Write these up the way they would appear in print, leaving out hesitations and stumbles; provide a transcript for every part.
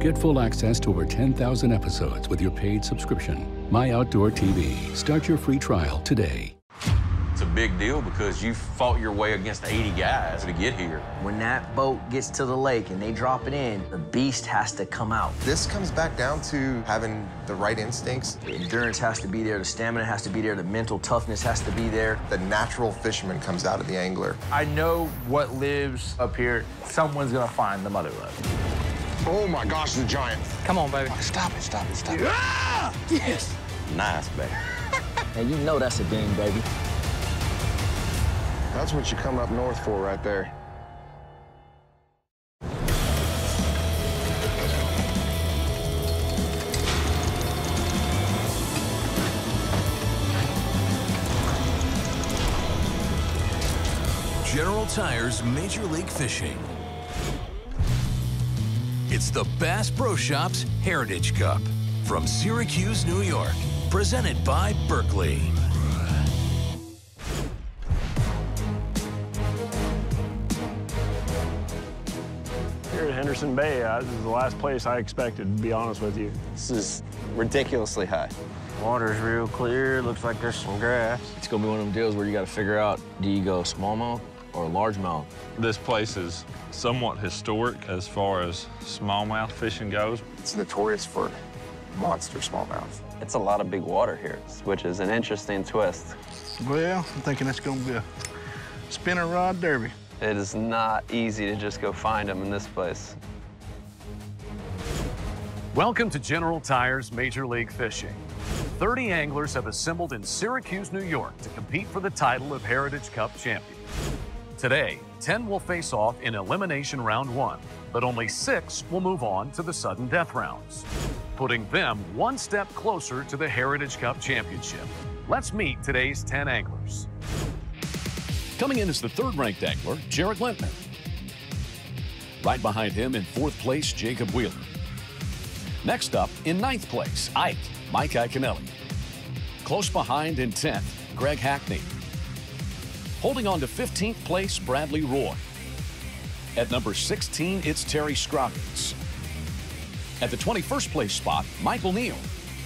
Get full access to over 10,000 episodes with your paid subscription. MyOutdoorTV. Start your free trial today. It's a big deal because you fought your way against 80 guys to get here. When that boat gets to the lake and they drop it in, the beast has to come out. This comes back down to having the right instincts. The endurance has to be there, the stamina has to be there, the mental toughness has to be there. The natural fisherman comes out of the angler. I know what lives up here. Someone's gonna find the mother lode. Oh my gosh, it's a giant. Come on, baby. Oh, stop it, stop it, stop it. Ah! Yes! Nice, baby. And you know that's a ding, baby. That's what you come up north for right there. General Tire's Major League Fishing. It's the Bass Pro Shops Heritage Cup from Syracuse, New York, presented by Berkeley. Here at Henderson Bay, this is the last place I expected, to be honest with you. This is ridiculously high. Water's real clear. Looks like there's some grass. It's gonna be one of them deals where you gotta figure out, do you go smallmouth or largemouth? This place is somewhat historic as far as smallmouth fishing goes. It's notorious for monster smallmouth. It's a lot of big water here, which is an interesting twist. Well, I'm thinking that's gonna be a spinner rod derby. It is not easy to just go find them in this place. Welcome to General Tire's Major League Fishing. 30 anglers have assembled in Syracuse, New York to compete for the title of Heritage Cup champion. Today, 10 will face off in Elimination Round 1, but only 6 will move on to the sudden death rounds, putting them one step closer to the Heritage Cup championship. Let's meet today's 10 anglers. Coming in is the third-ranked angler, Jared Lentner. Right behind him in 4th place, Jacob Wheeler. Next up, in 9th place, Mike Iaconelli. Close behind in 10th, Greg Hackney. Holding on to 15th place, Bradley Roy. At number 16, it's Terry Scroggins. At the 21st place spot, Michael Neal.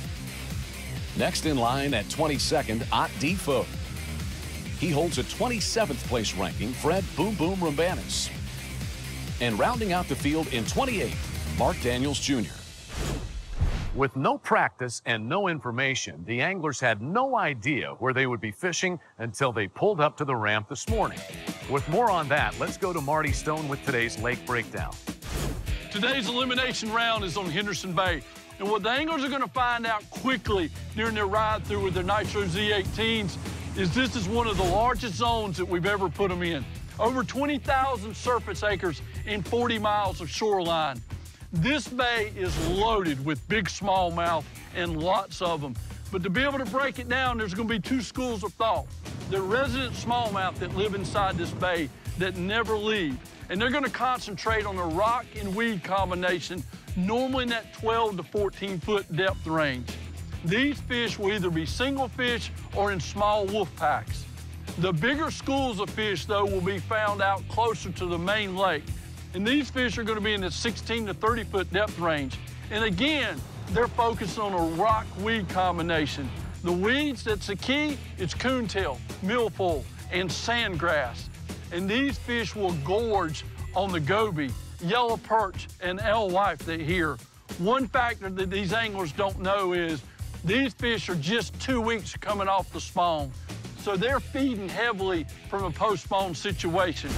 Next in line at 22nd, Ott Defoe. He holds a 27th place ranking, Fred Boom Boom Rambanis. And rounding out the field in 28th, Mark Daniels Jr. With no practice and no information, the anglers had no idea where they would be fishing until they pulled up to the ramp this morning. With more on that, let's go to Marty Stone with today's Lake Breakdown. Today's elimination round is on Henderson Bay. And what the anglers are going to find out quickly during their ride through with their Nitro Z18s is this is one of the largest zones that we've ever put them in. Over 20,000 surface acres and 40 miles of shoreline. This bay is loaded with big smallmouth and lots of them. But to be able to break it down, there's going to be 2 schools of thought. There are resident smallmouth that live inside this bay that never leave. And they're going to concentrate on the rock and weed combination, normally in that 12 to 14-foot depth range. These fish will either be single fish or in small wolf packs. The bigger schools of fish, though, will be found out closer to the main lake. And these fish are going to be in the 16 to 30-foot depth range. And again, they're focused on a rock-weed combination. The weeds that's the key, it's coontail, milfoil, and sandgrass. And these fish will gorge on the goby, yellow perch, and alewife that here. One factor that these anglers don't know is these fish are just 2 weeks coming off the spawn. So they're feeding heavily from a post-spawn situation.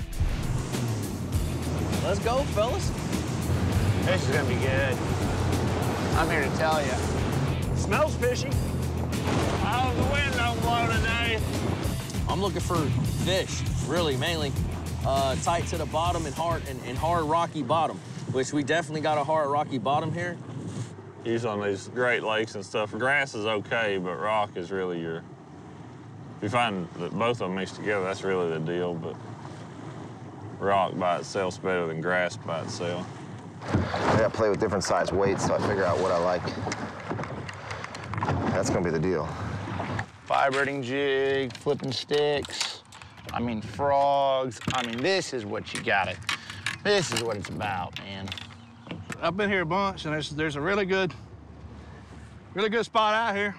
Let's go, fellas. This is gonna be good. I'm here to tell you. Smells fishy. Oh, the wind don't blow today. I'm looking for fish, really, mainly. Tight to the bottom and hard rocky bottom, which we definitely got a hard rocky bottom here. Usually on these Great Lakes and stuff, grass is okay, but rock is really your... If you find that both of them mixed together, that's really the deal, but rock by itself is better than grass by itself. I gotta play with different size weights so I figure out what I like. That's gonna be the deal. Vibrating jig, flipping sticks, I mean frogs. I mean, this is what you got it. This is what it's about, man. I've been here a bunch, and there's a really good spot out here.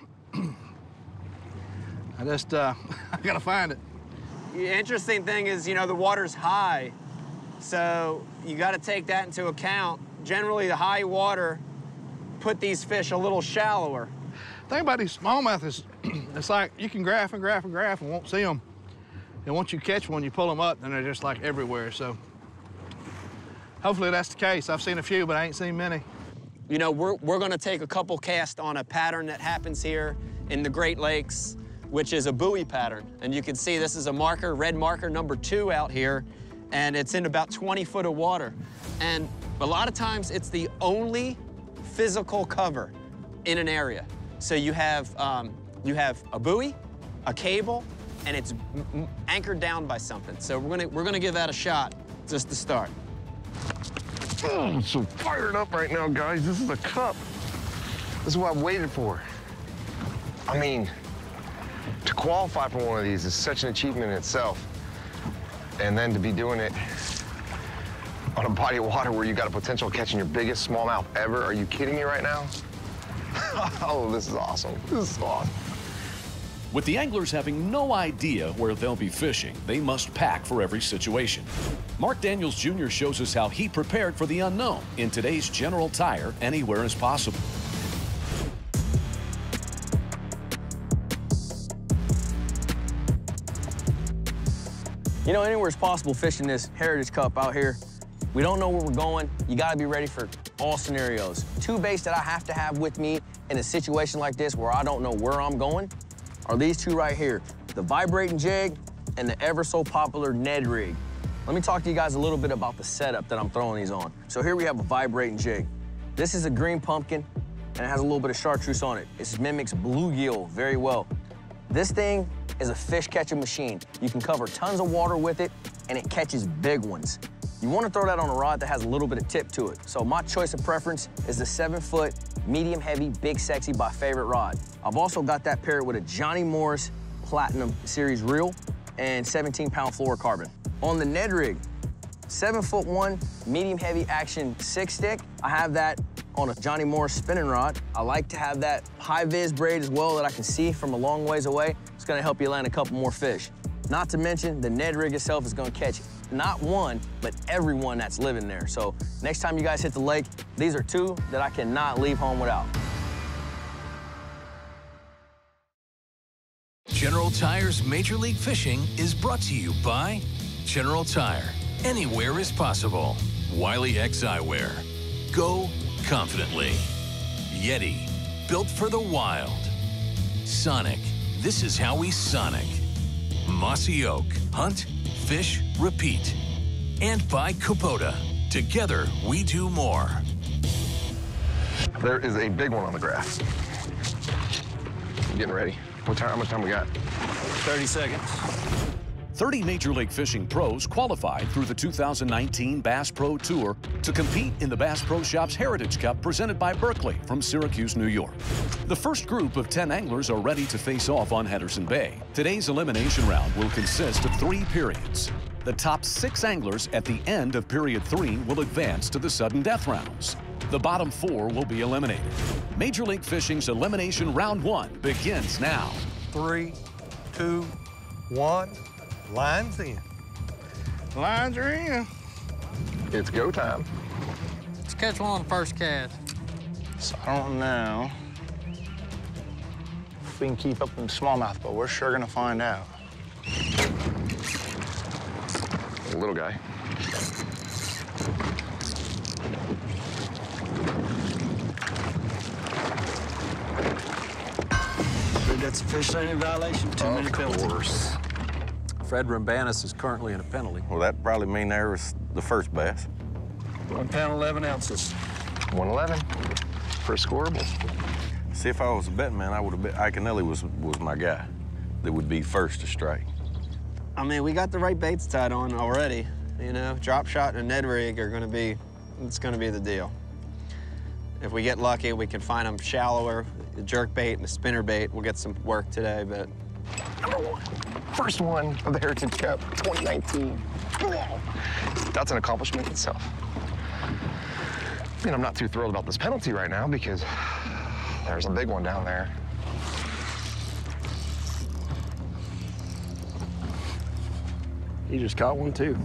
I just, I gotta find it. The interesting thing is, you know, the water's high, so you gotta take that into account. Generally, the high water put these fish a little shallower. The thing about these smallmouth is, it's like you can graph and graph and graph and won't see them. And once you catch one, you pull them up, and they're just like everywhere, so. Hopefully that's the case. I've seen a few, but I ain't seen many. You know, we're gonna take a couple casts on a pattern that happens here in the Great Lakes, which is a buoy pattern. And you can see this is a marker, red marker number 2 out here, and it's in about 20 foot of water. And a lot of times it's the only physical cover in an area. So you have a buoy, a cable, and it's anchored down by something. So we're gonna give that a shot just to start. Oh, I'm so fired up right now, guys. This is a cup. This is what I've waited for. I mean, to qualify for one of these is such an achievement in itself. And then to be doing it on a body of water where you got a potential of catching your biggest smallmouth ever. Are you kidding me right now? Oh, this is awesome. This is awesome. With the anglers having no idea where they'll be fishing, they must pack for every situation. Mark Daniels Jr. shows us how he prepared for the unknown in today's General Tire Anywhere is Possible. You know, anywhere is possible fishing this Heritage Cup out here. We don't know where we're going. You gotta be ready for all scenarios. 2 baits that I have to have with me in a situation like this where I don't know where I'm going are these 2 right here, the vibrating jig and the ever so popular Ned rig. Let me talk to you guys a little bit about the setup that I'm throwing these on. So here we have a vibrating jig. This is a green pumpkin, and it has a little bit of chartreuse on it. It mimics bluegill very well. This thing is a fish catching machine. You can cover tons of water with it, and it catches big ones. You want to throw that on a rod that has a little bit of tip to it. So my choice of preference is the 7-foot, medium heavy, big sexy by favorite rod. I've also got that paired with a Johnny Morris Platinum Series reel and 17-pound fluorocarbon. On the Ned rig, 7'1", medium heavy action 6-stick. I have that on a Johnny Morris spinning rod. I like to have that high vis braid as well that I can see from a long ways away. It's gonna help you land a couple more fish. Not to mention, the Ned rig itself is gonna catch not one, but everyone that's living there. So next time you guys hit the lake, these are 2 that I cannot leave home without. General Tire's Major League Fishing is brought to you by General Tire. Anywhere is possible. Wiley X Eyewear. Go confidently. Yeti. Built for the wild. Sonic. This is how we sonic. Mossy Oak. Hunt, fish, repeat. And by Kubota. Together, we do more. There is a big one on the graph. I'm getting ready. How much time we got? 30 seconds. 30 Major League Fishing pros qualified through the 2019 Bass Pro Tour to compete in the Bass Pro Shops Heritage Cup presented by Berkeley from Syracuse, New York. The first group of 10 anglers are ready to face off on Henderson Bay. Today's elimination round will consist of 3 periods. The top 6 anglers at the end of period 3 will advance to the sudden death rounds. The bottom 4 will be eliminated. Major League Fishing's Elimination Round 1 begins now. 3, 2, 1. Lines in. Lines are in. It's go time. Let's catch one on the first cast. So I don't know if we can keep up in smallmouth, but we're sure gonna find out. A little guy. That's a fish landing violation, 2-minute penalty. Of course. Fred Rambanis is currently in a penalty. Well, that probably mean there was the first bass. 1 pound, 11 ounces. 111 for scoreable. See, if I was a betting man, I would have bet Iaconelli was my guy that would be first to strike. I mean, we got the right baits tied on already. You know, drop shot and a Ned rig are gonna be, it's gonna be the deal. If we get lucky, we can find them shallower. The jerk bait and the spinner bait. We'll get some work today, but. Number 1. First one of the Heritage Cup 2019. That's an accomplishment itself. I mean, I'm not too thrilled about this penalty right now because there's a big one down there. He just caught one too.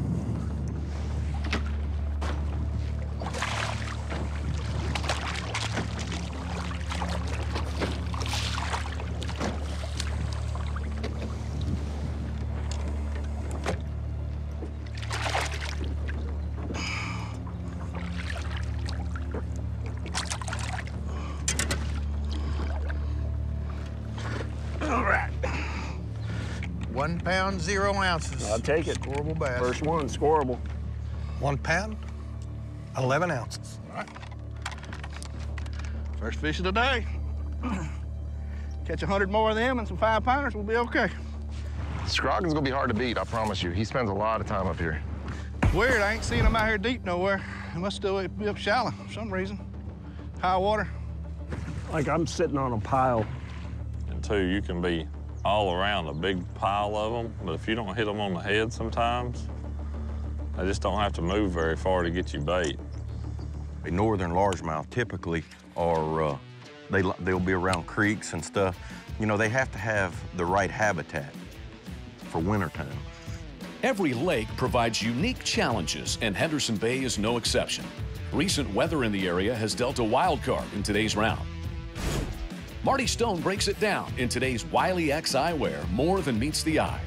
All right. 1 pound, 0 ounces. I'll take it. Scoreable bass. First one, scoreable. 1 pound, 11 ounces. All right. First fish of the day. Catch 100 more of them and some 5-pounders, we'll be okay. Scroggin's gonna be hard to beat, I promise you. He spends a lot of time up here. Weird, I ain't seen him out here deep nowhere. He must still be up shallow for some reason. High water. Like I'm sitting on a pile. And two, you can be all around a big pile of them, but if you don't hit them on the head sometimes, they just don't have to move very far to get you bait. A northern largemouth typically are, they'll be around creeks and stuff. You know, they have to have the right habitat for wintertime. Every lake provides unique challenges, and Henderson Bay is no exception. Recent weather in the area has dealt a wild card in today's round. Marty Stone breaks it down in today's Wiley X Eyewear, More Than Meets the Eye.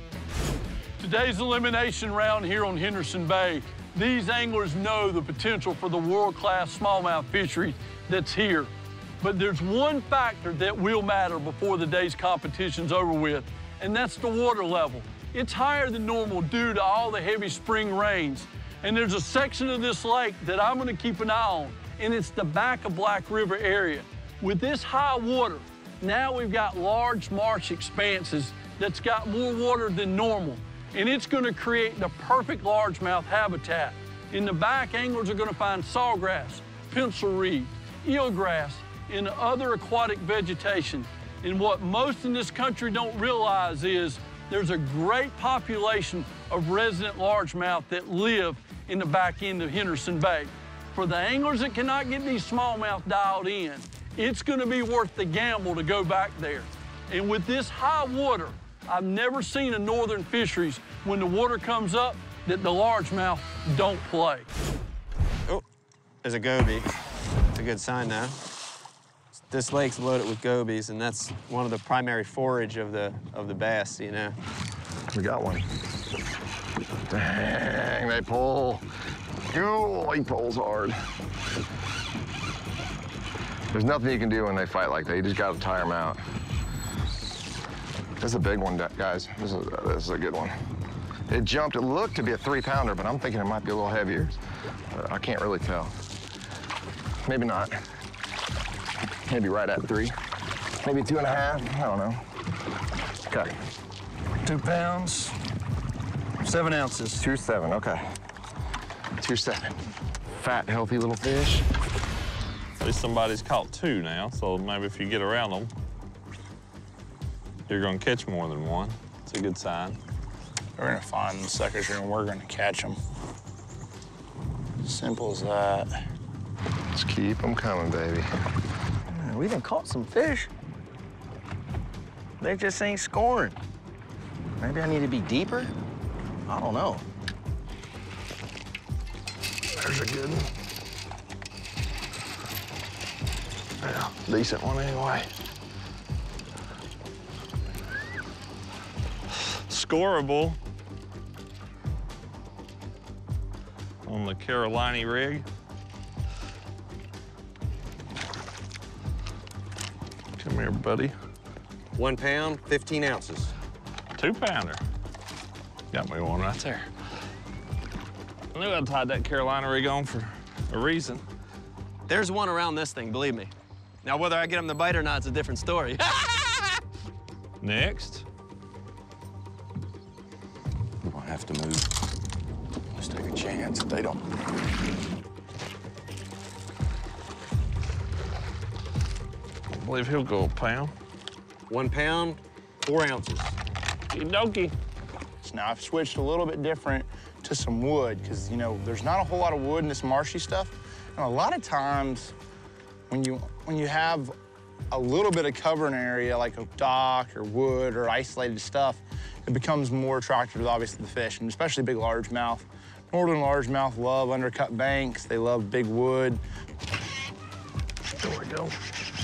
Today's elimination round here on Henderson Bay, these anglers know the potential for the world-class smallmouth fishery that's here. But there's one factor that will matter before the day's competition's over with, and that's the water level. It's higher than normal due to all the heavy spring rains. And there's a section of this lake that I'm gonna keep an eye on, and it's the back of Black River area. With this high water, now we've got large marsh expanses that's got more water than normal, and it's gonna create the perfect largemouth habitat. In the back, anglers are gonna find sawgrass, pencil reed, eelgrass, and other aquatic vegetation. And what most in this country don't realize is there's a great population of resident largemouth that live in the back end of Henderson Bay. For the anglers that cannot get these smallmouth dialed in, it's gonna be worth the gamble to go back there. And with this high water, I've never seen a northern fisheries, when the water comes up, that the largemouth don't play. Oh, there's a goby. It's a good sign now. This lake's loaded with gobies, and that's one of the primary forage of the bass, you know. We got one. Dang, they pull. Oh, he pulls hard. There's nothing you can do when they fight like that. You just gotta tire them out. This is a big one, guys. This is a good one. It jumped. It looked to be a 3-pounder, but I'm thinking it might be a little heavier. I can't really tell. Maybe not. Maybe right at 3. Maybe 2.5. I don't know. Okay. 2 pounds, 7 ounces. 2.7. Okay. 2.7. Fat, healthy little fish. At least somebody's caught 2 now, so maybe if you get around them, you're gonna catch more than one. It's a good sign. We're gonna find the suckers here and we're gonna catch them. Simple as that. Just keep them coming, baby. Man, we done caught some fish. They just ain't scoring. Maybe I need to be deeper? I don't know. There's a good one. Yeah, decent one anyway. Scoreable on the Carolina rig. Come here, buddy. 1 pound, 15 ounces. 2-pounder. Got me one right there. I knew I tied that Carolina rig on for a reason. There's one around this thing, believe me. Now, whether I get him to bite or not is a different story. Next. We're gonna have to move. Let's take a chance if they don't. I believe he'll go a pound. 1 pound, 4 ounces. Okey-dokey. So now I've switched a little bit different to some wood because, you know, there's not a whole lot of wood in this marshy stuff. And a lot of times, when you have a little bit of cover in an area like a dock or wood or isolated stuff, it becomes more attractive to obviously the fish, and especially big largemouth. Northern largemouth love undercut banks. They love big wood. There we go.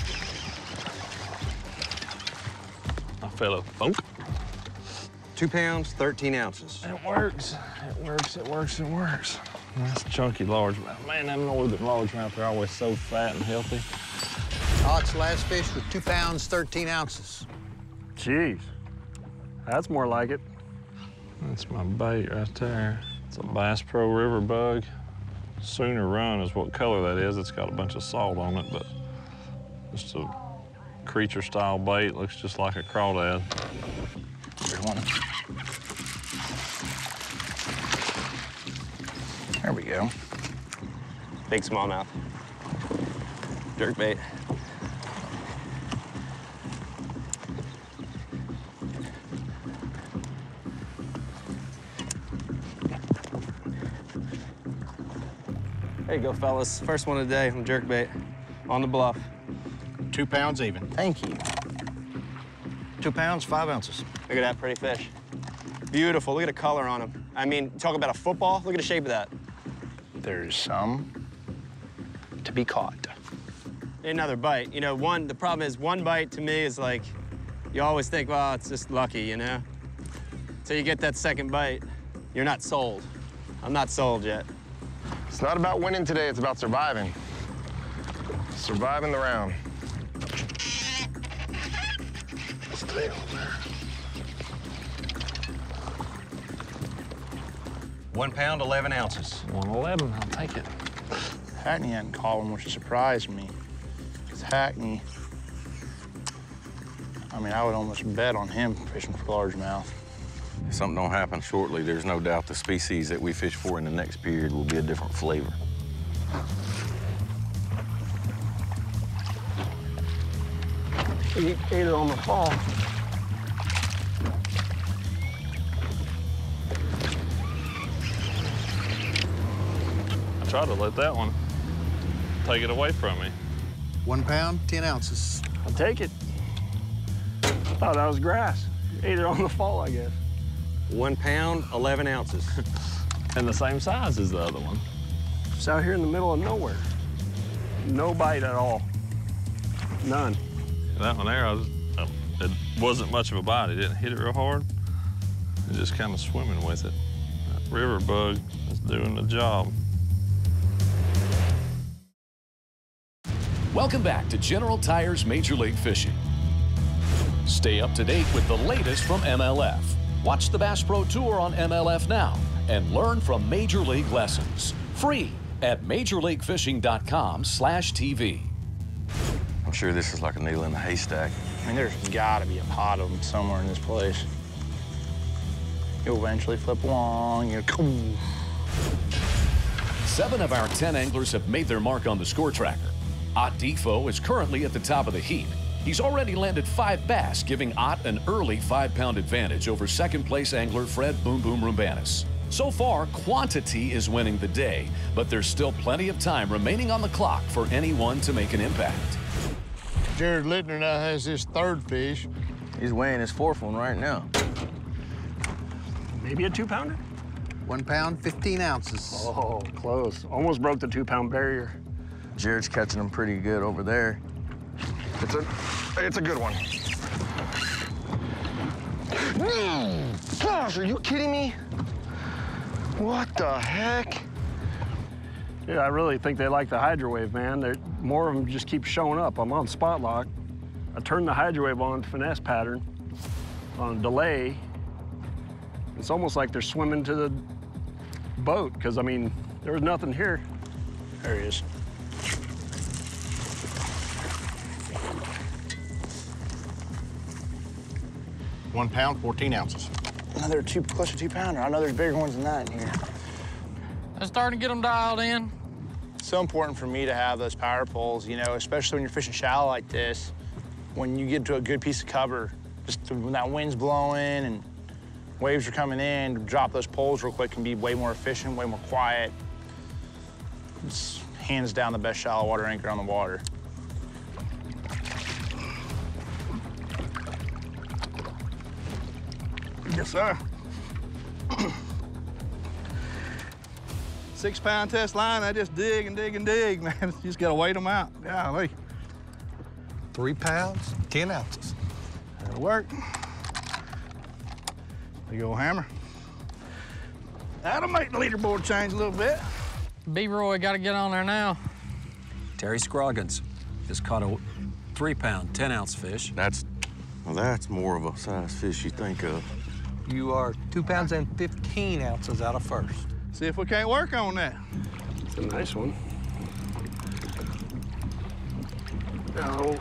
I fell a bonk. 2 pounds, 13 ounces. It works. It works. It works. It works. That's chunky largemouth. Man, them northern largemouth are always so fat and healthy. Ott's last fish with 2 pounds, 13 ounces. Jeez. That's more like it. That's my bait right there. It's a Bass Pro River bug. Sooner Run is what color that is. It's got a bunch of salt on it, but just a creature-style bait. Looks just like a crawdad. Here's one. There we go. Big smallmouth. Jerk bait. There you go, fellas. First one of the day from jerkbait on the bluff. 2 pounds even. Thank you. 2 pounds, 5 ounces. Look at that pretty fish. Beautiful. Look at the color on him. I mean, talk about a football. Look at the shape of that. There's some to be caught. Another bite. You know, the problem is one bite to me is like, you always think, well, it's just lucky, you know? Till you get that second bite, you're not sold. I'm not sold yet. It's not about winning today, it's about surviving. Surviving the round. Stay on there. 1 pound, 11 ounces. 111, I'll take it. Hackney hadn't caught one, which surprised me. Because Hackney, I mean, I would almost bet on him fishing for largemouth. If something don't happen shortly, there's no doubt the species that we fish for in the next period will be a different flavor. He ate it on the fall. I tried to let that one take it away from me. 1 pound, 10 ounces. I'll take it. I thought that was grass. He ate it on the fall, I guess. 1 pound, 11 ounces. And the same size as the other one. It's out here in the middle of nowhere. No bite at all. None. That one there, it wasn't much of a bite. It didn't hit it real hard. It just kind of swimming with it. That river bug is doing the job. Welcome back to General Tire's Major League Fishing. Stay up to date with the latest from MLF. Watch the Bass Pro Tour on MLF Now and learn from Major League lessons. Free at majorleaguefishing.com/TV. I'm sure this is like a needle in a haystack. I mean, there's gotta be a pot of them somewhere in this place. You'll eventually flip along, you'll go. 7 of our 10 anglers have made their mark on the score tracker. Ott Defo is currently at the top of the heap. He's already landed 5 bass, giving Ott an early 5-pound advantage over second-place angler Fred Boom Boom Rumbanis. So far, quantity is winning the day, but there's still plenty of time remaining on the clock for anyone to make an impact. Jared Littner now has his 3rd fish. He's weighing his 4th one right now. Maybe a 2-pounder? 1 pound, 15 ounces. Oh, close. Almost broke the 2-pound barrier. Jared's catching them pretty good over there. It's a good one. Gosh, are you kidding me? What the heck? Yeah, I really think they like the hydrowave, man. More of them just keep showing up. I'm on spot lock. I turned the hydrowave on finesse pattern on delay. It's almost like they're swimming to the boat, because, I mean, there was nothing here. There he is. £1 pound, 14 ounces. Another close to 2-pounder. I know there's bigger ones than that in here. I'm starting to get them dialed in. It's so important for me to have those power poles, you know, especially when you're fishing shallow like this. When you get to a good piece of cover, just when that wind's blowing and waves are coming in, to drop those poles real quick can be way more efficient, way more quiet. It's hands down the best shallow water anchor on the water. Yes, sir. 6 pound test line, I just dig and dig and dig, man. You just gotta wait them out. Golly. 3 pounds, 10 ounces. That'll work. Big old hammer. That'll make the leaderboard change a little bit. B-Roy got to get on there now. Terry Scroggins just caught a 3 pound, 10 ounce fish. That's more of a size fish you think of. You are 2 pounds and 15 ounces out of first. See if we can't work on that. It's a nice one. No.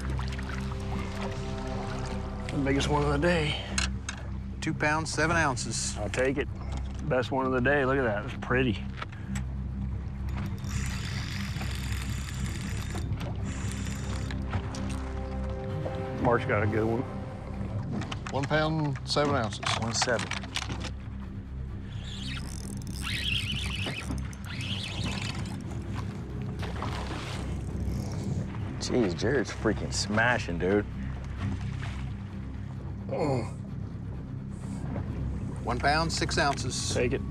The biggest one of the day. 2 pounds, 7 ounces. I'll take it. Best one of the day. Look at that. It's pretty. Mark's got a good one. 1 pound, 7 ounces. 1.7. Jeez, Jared's freaking smashing, dude. 1 pound, 6 ounces. Take it.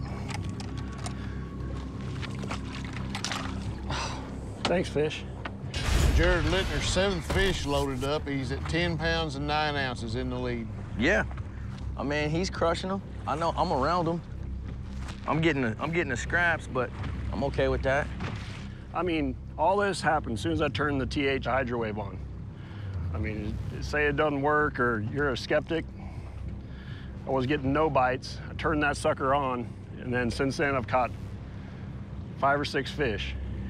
Thanks, fish. Jared Littner's 7th fish loaded up. He's at 10 pounds and 9 ounces in the lead. Yeah. I mean, he's crushing them. I know I'm around him. I'm getting the scraps, but I'm okay with that. I mean, all this happened as soon as I turned the TH hydrowave on. I mean, say it doesn't work or you're a skeptic. I was getting no bites. I turned that sucker on, and then since then I've caught 5 or 6 fish.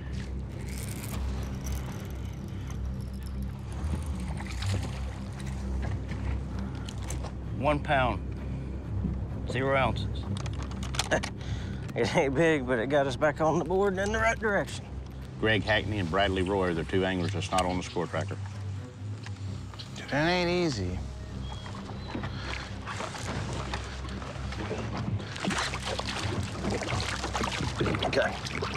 £1 pound, 0 ounces. It ain't big, but it got us back on the board and in the right direction. Greg Hackney and Bradley Roy are the 2 anglers that's not on the score tracker. Dude, that ain't easy. Okay.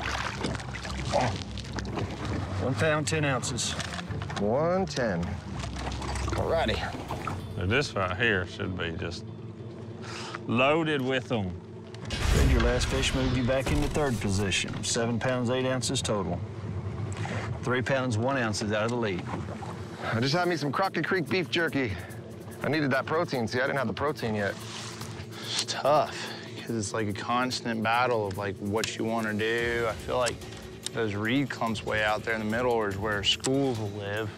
1 pound, 10 ounces. 110. Alrighty. So this right here should be just loaded with them. Greg, your last fish moved you back into 3rd position. 7 pounds, 8 ounces total. 3 pounds, 1 ounce out of the lead. I just had me some Crockett Creek beef jerky. I needed that protein. See, I didn't have the protein yet. It's tough, because it's like a constant battle of like what you want to do. I feel like those reed clumps way out there in the middle is where schools will live.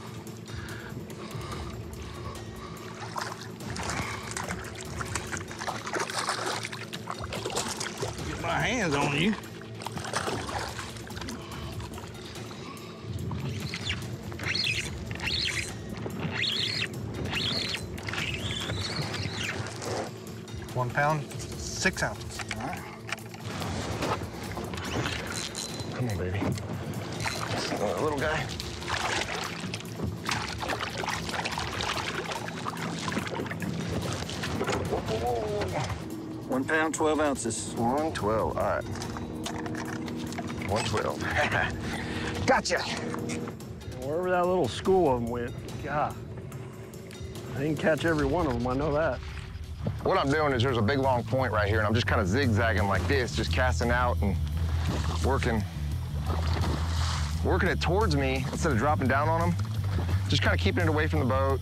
Get my hands on you. £1 pound, 6 ounces. All right. Come on, baby. Little guy. £1 pound, 12 ounces. 112, all right. 112. Gotcha. Wherever that little school of them went, God. I didn't catch every one of them, I know that. What I'm doing is there's a big long point right here, and I'm just kind of zigzagging like this, just casting out and working it towards me instead of dropping down on them. Just kind of keeping it away from the boat.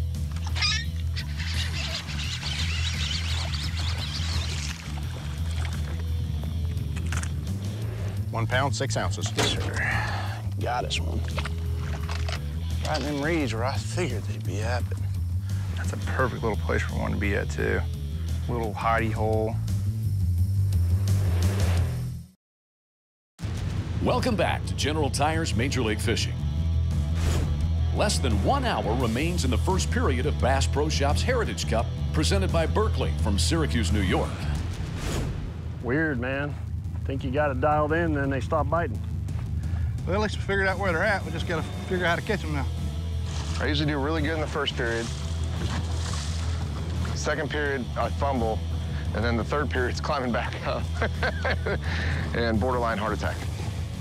£1 pound, 6 ounces. Yes, sir. Got us one. Right in them reeds where I figured they'd be at, but that's a perfect little place for one to be at, too. Little hidey hole. Welcome back to General Tire's Major League Fishing. Less than 1 hour remains in the first period of Bass Pro Shops Heritage Cup, presented by Berkeley from Syracuse, New York. Weird, man. Think you got it dialed in, then they stop biting. Well, at least we figured out where they're at. We just gotta figure out how to catch them now. I usually do really good in the first period. Second period, I fumble. And then the third period's climbing back up. And borderline heart attack.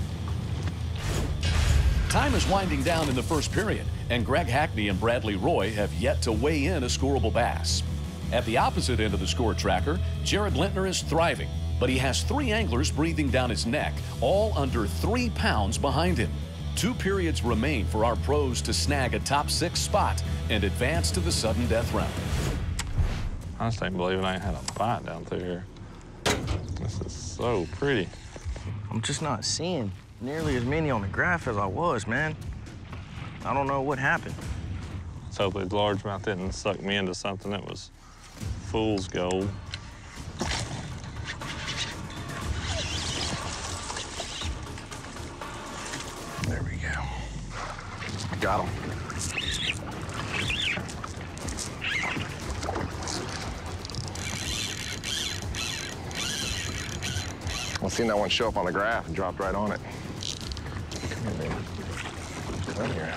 Time is winding down in the first period, and Greg Hackney and Bradley Roy have yet to weigh in a scoreable bass. At the opposite end of the score tracker, Jared Lintner is thriving, but he has 3 anglers breathing down his neck, all under 3 pounds behind him. 2 periods remain for our pros to snag a top 6 spot and advance to the sudden death round. I just can't believe I ain't had a bite down through here. This is so pretty. I'm just not seeing nearly as many on the graph as I was, man. I don't know what happened. Let's hope the largemouth didn't suck me into something that was fool's gold. There we go. Got him. I seen that one show up on the graph and dropped right on it. Come here, baby. Come here.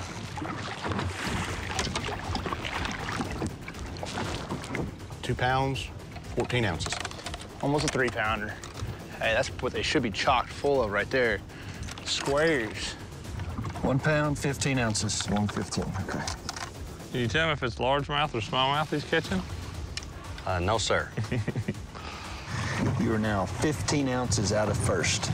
2 pounds, 14 ounces. Almost a 3-pounder. Hey, that's what they should be chocked full of right there. Squares. 1 pound, 15 ounces. 115, okay. Can you tell me if it's largemouth or smallmouth he's catching? No, sir. You are now 15 ounces out of first.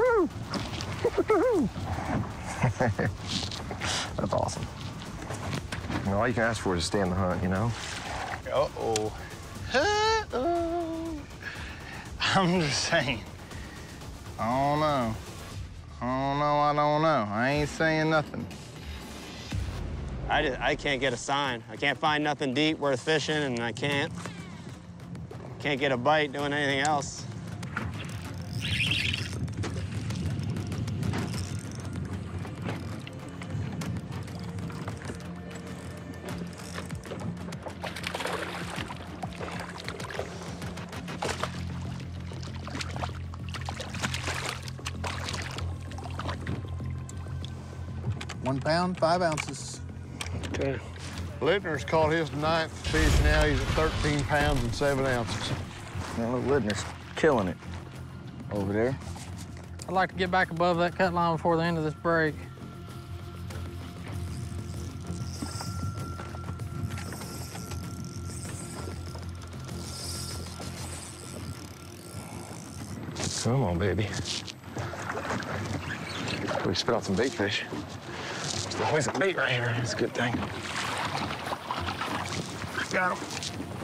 That's awesome. Well, all you can ask for is to stay in the hunt, you know? Uh-oh. Uh-oh. I'm just saying. I don't know. I don't know. I ain't saying nothing. I can't get a sign. I can't find nothing deep worth fishing, and I can't get a bite doing anything else. One pound, 5 ounces. Okay. Littner's caught his 9th fish now. He's at 13 pounds and 7 ounces. Man, look, Littner's killing it over there. I'd like to get back above that cut line before the end of this break. Come on, baby. We spit out some bait fish. There's always a bait right here. It's a good thing. Got him.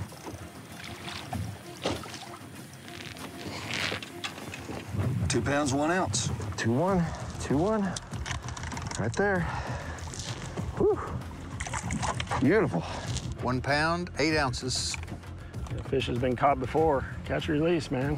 Two pounds, 1 ounce. 2-1, 2-1. Right there. Whew. Beautiful. 1 pound, 8 ounces. The fish has been caught before. Catch and release, man.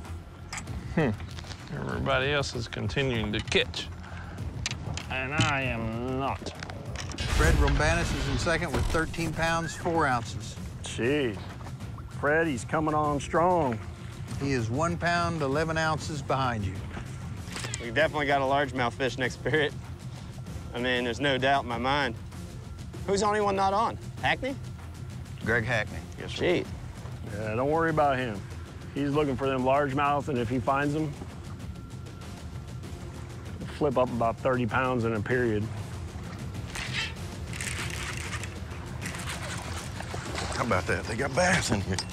Everybody else is continuing to catch, and I am not. Fred Rombanis is in second with 13 pounds, 4 ounces. Jeez. Fred, he's coming on strong. He is 1 pound, 11 ounces behind you. We've definitely got a largemouth fish next period. I mean, there's no doubt in my mind. Who's the only one not on? Hackney? Greg Hackney. Yes, sir. Gee. Yeah, don't worry about him. He's looking for them largemouth, and if he finds them, he'll flip up about 30 pounds in a period. How about that? They got bass in here.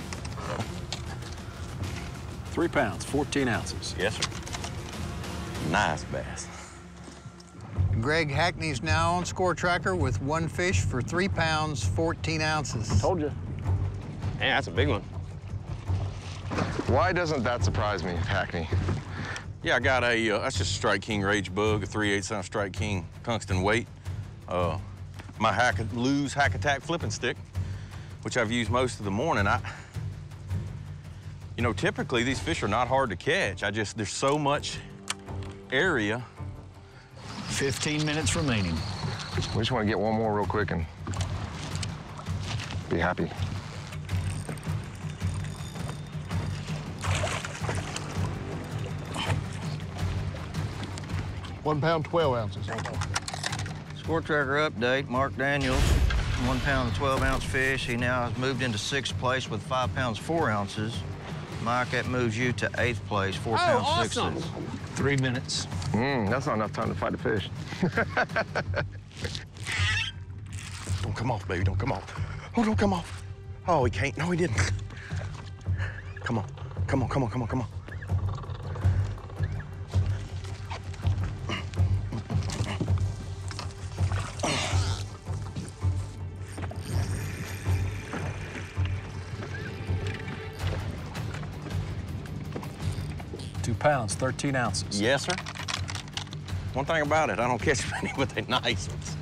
3 pounds, 14 ounces. Yes, sir. Nice bass. Greg Hackney's now on score tracker with 1 fish for 3 pounds, 14 ounces. Told you. Man, that's a big one. Why doesn't that surprise me, Hackney? Yeah, I got a, that's just a Strike King Rage Bug, a 3/8 ounce Strike King tungsten weight. My Lew's Hack Attack flipping stick, which I've used most of the morning. You know, typically these fish are not hard to catch. There's so much area. 15 minutes remaining. We just want to get one more real quick and be happy. One pound, 12 ounces. Score tracker update, Mark Daniels, 1 pound and 12 ounce fish. He now has moved into 6th place with 5 pounds, 4 ounces. Mike, that moves you to 8th place, 4 pound awesome. 6s. 3 minutes. That's not enough time to fight a fish. Don't come off, baby, don't come off. Oh, don't come off. Oh, he can't, no, he didn't. Come on, come on, come on, come on, come on. £2, 13 ounces. Yes, sir. One thing about it, I don't catch many, but they're nice ones.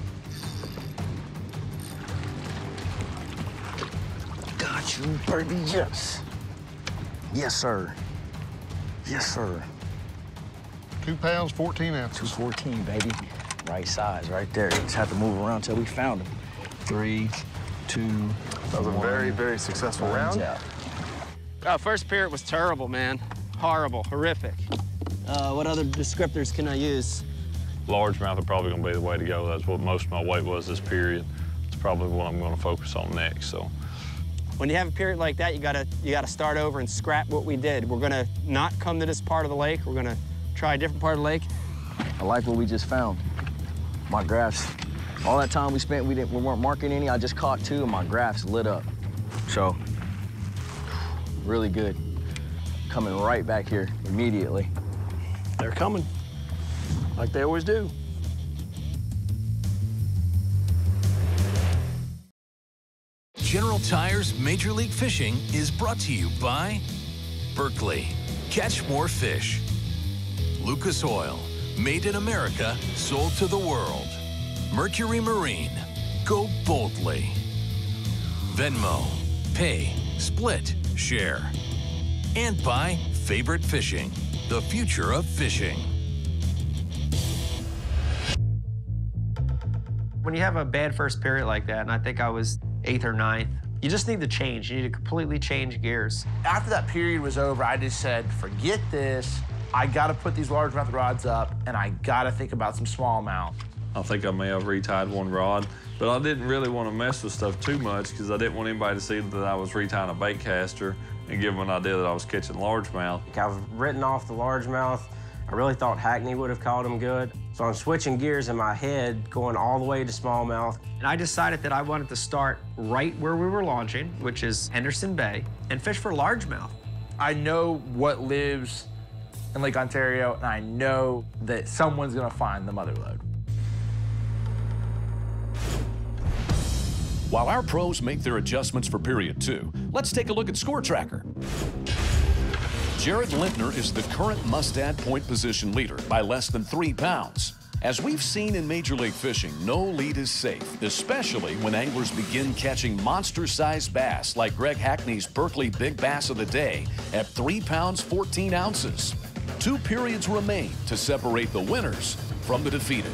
Got you, baby, yes. Yes, sir. Yes, sir. 2 pounds, 14 ounces. 214, baby. Right size, right there. Just have to move around until we found him. 3, 2, That was a very, very successful round. Oh, first period was terrible, man. Horrible, horrific. What other descriptors can I use? Largemouth are probably gonna be the way to go. That's what most of my weight was this period. It's probably what I'm gonna focus on next, so. When you have a period like that, you gotta start over and scrap what we did. We're gonna not come to this part of the lake. We're gonna try a different part of the lake. I like what we just found. My graphs, all that time we spent, we weren't marking any. I just caught 2 and my graphs lit up. So, really good. Coming right back here immediately. They're coming, like they always do. General Tire's Major League Fishing is brought to you by Berkeley, catch more fish. Lucas Oil, made in America, sold to the world. Mercury Marine, go boldly. Venmo, pay, split, share. And by Favorite Fishing, the future of fishing. When you have a bad first period like that, and I think I was 8th or 9th, you just need to change. You need to completely change gears. After that period was over, I just said, forget this. I gotta put these largemouth rods up, and I gotta think about some smallmouth. I think I may have retied one rod, but I didn't really want to mess with stuff too much because I didn't want anybody to see that I was retying a bait caster and give them an idea that I was catching largemouth. I've written off the largemouth. I really thought Hackney would have caught him good. So I'm switching gears in my head, going all the way to smallmouth. And I decided that I wanted to start right where we were launching, which is Henderson Bay, and fish for largemouth. I know what lives in Lake Ontario, and I know that someone's gonna find the mother lode. While our pros make their adjustments for period 2, let's take a look at Score Tracker. Jared Lintner is the current Mustad point position leader by less than 3 pounds. As we've seen in Major League Fishing, no lead is safe, especially when anglers begin catching monster-sized bass like Greg Hackney's Berkeley Big Bass of the Day at 3 pounds, 14 ounces. 2 periods remain to separate the winners from the defeated.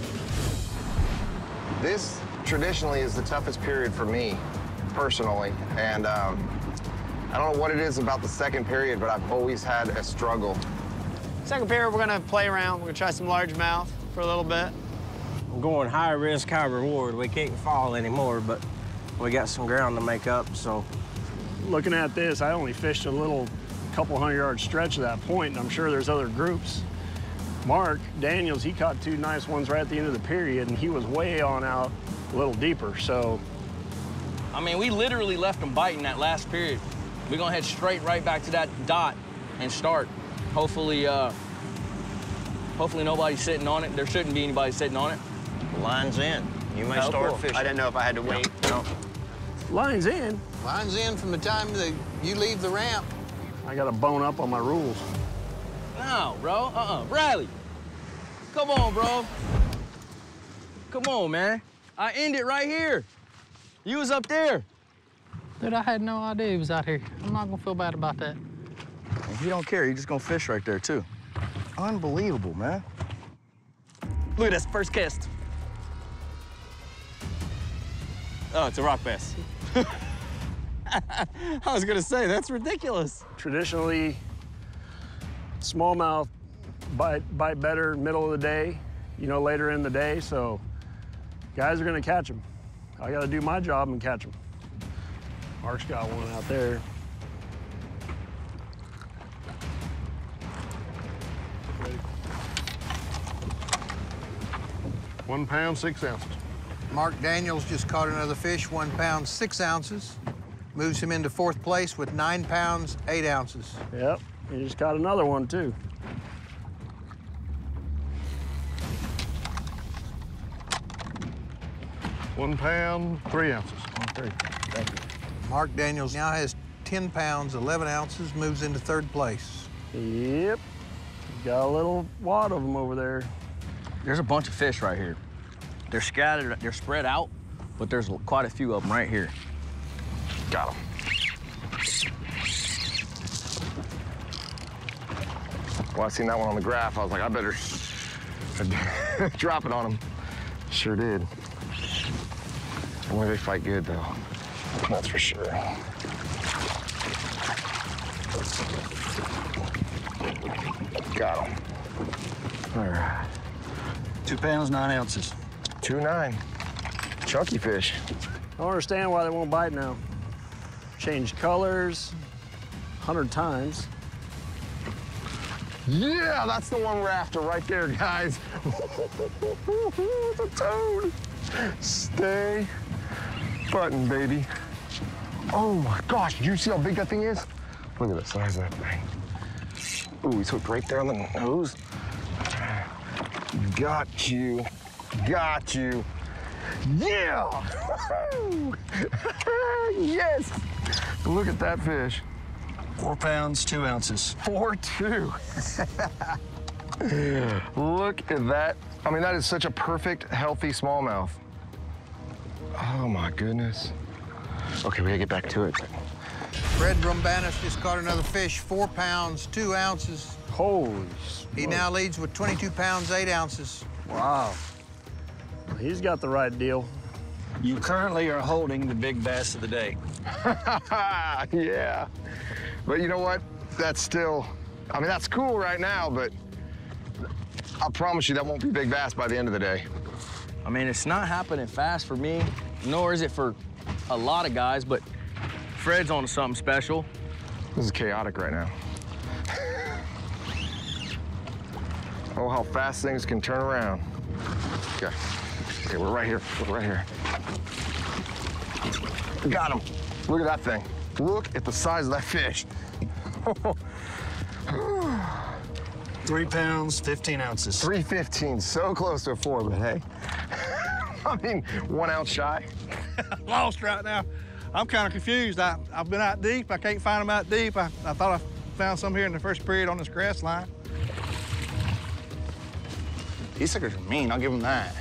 This traditionally is the toughest period for me, personally, and I don't know what it is about the second period, but I've always had a struggle. Second period, we're gonna play around. We're gonna try some largemouth for a little bit. I'm going high risk, high reward. We can't fall anymore, but we got some ground to make up, so. Looking at this, I only fished a little couple 100-yard stretch at that point, and I'm sure there's other groups. Mark Daniels, he caught 2 nice ones right at the end of the period, and he was way on out a little deeper, so. I mean, we literally left them biting that last period. We're gonna head straight right back to that dot and start. Hopefully, hopefully nobody's sitting on it. There shouldn't be anybody sitting on it. Line's in. You may start fishing. I didn't know if I had to wait. No. Line's in. Line's in from the time that you leave the ramp. I got to bone up on my rules. No, bro. Bradley. Come on, bro. Come on, man. I end it right here. You was up there. Dude, I had no idea he was out here. I'm not gonna feel bad about that. If you don't care, you're just gonna fish right there, too. Unbelievable, man. Look at this, first cast. Oh, it's a rock bass. I was gonna say, that's ridiculous. Traditionally, smallmouth bite better middle of the day, you know, later in the day, so guys are gonna catch them. I gotta do my job and catch them. Mark's got one out there. 1 pound, 6 ounces. Mark Daniels just caught another fish, 1 pound, 6 ounces. Moves him into 4th place with 9 pounds, 8 ounces. Yep, he just caught another one too. £1 pound, 3 ounces. 1, 3. Thank you. Mark Daniels now has 10 pounds, 11 ounces, moves into 3rd place. Yep, got a little wad of them over there. There's a bunch of fish right here. They're scattered, they're spread out, but there's quite a few of them right here. Got him. Well, I seen that one on the graph. I was like, I better drop it on him. Sure did. Boy, they fight good, though. That's for sure. Got him. All right. 2 pounds, 9 ounces. 2.9. Chunky fish. I don't understand why they won't bite now. Changed colors 100 times. Yeah, that's the one we're after right there, guys. It's a toad. Stay button, baby. Oh my gosh, did you see how big that thing is? Look at the size of that thing. Ooh, he's hooked right there on the nose. Got you. Got you. Yeah! Yes! Look at that fish. 4 pounds, 2 ounces. 4.2. Look at that. I mean, that is such a perfect, healthy smallmouth. Oh my goodness. Okay, we gotta get back to it. Fred Rombanis just caught another fish, 4 pounds, 2 ounces. Holy He now leads with 22 pounds, 8 ounces. Wow. He's got the right deal. You currently are holding the big bass of the day. Yeah. But you know what? That's still, I mean, that's cool right now, but I promise you that won't be big bass by the end of the day. I mean, it's not happening fast for me, nor is it for a lot of guys, but Fred's on to something special. This is chaotic right now. Oh, how fast things can turn around. Okay. Okay, we're right here. We're right here. Got him. Look at that thing. Look at the size of that fish. 3 pounds, 15 ounces. 315, so close to a 4, but hey. I mean, 1 ounce shy. Lost right now. I'm kind of confused. I've been out deep. I can't find them out deep. I thought I found some here in the first period on this grass line. These suckers are mean, I'll give them that.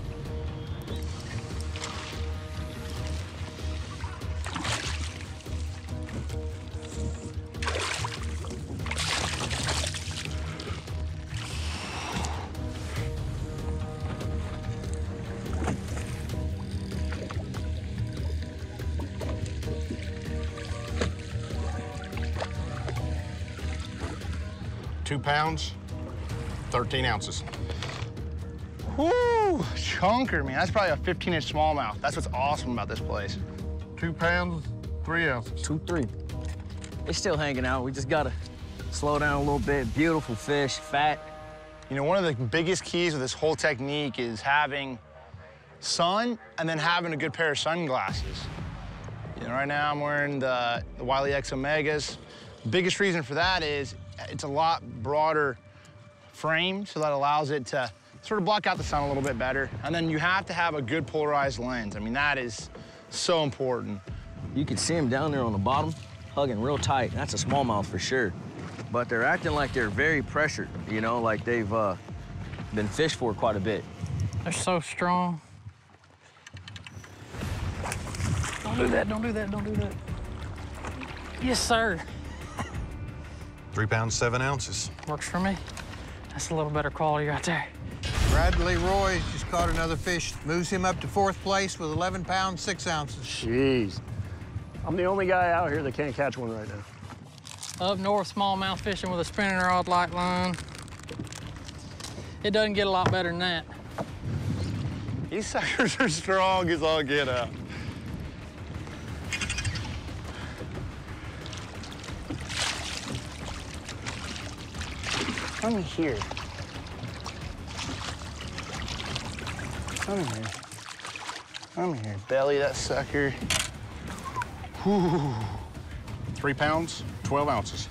£2 pounds, 13 ounces. Woo, chunker, man. That's probably a 15-inch smallmouth. That's what's awesome about this place. 2 pounds, 3 ounces. 2, 3. They're still hanging out. We just gotta slow down a little bit. Beautiful fish, fat. You know, one of the biggest keys of this whole technique is having sun and then having a good pair of sunglasses. You know, right now I'm wearing the Wiley X Omegas. Biggest reason for that is it's a lot broader frame, so that allows it to sort of block out the sun a little bit better. And then you have to have a good polarized lens. I mean, that is so important. You can see them down there on the bottom, hugging real tight. That's a smallmouth for sure. But they're acting like they're very pressured, you know, like they've been fished for quite a bit. They're so strong. Don't do that, don't do that, don't do that. Yes, sir. 3 pounds, 7 ounces. Works for me. That's a little better quality right there. Bradley Roy just caught another fish, moves him up to 4th place with 11 pounds, 6 ounces. Jeez. I'm the only guy out here that can't catch one right now. Up north, smallmouth fishing with a spinning rod light line. It doesn't get a lot better than that. These suckers are strong as all get out. Let me hear. Come here. Come here. Belly that sucker. Whew. 3 pounds, 12 ounces.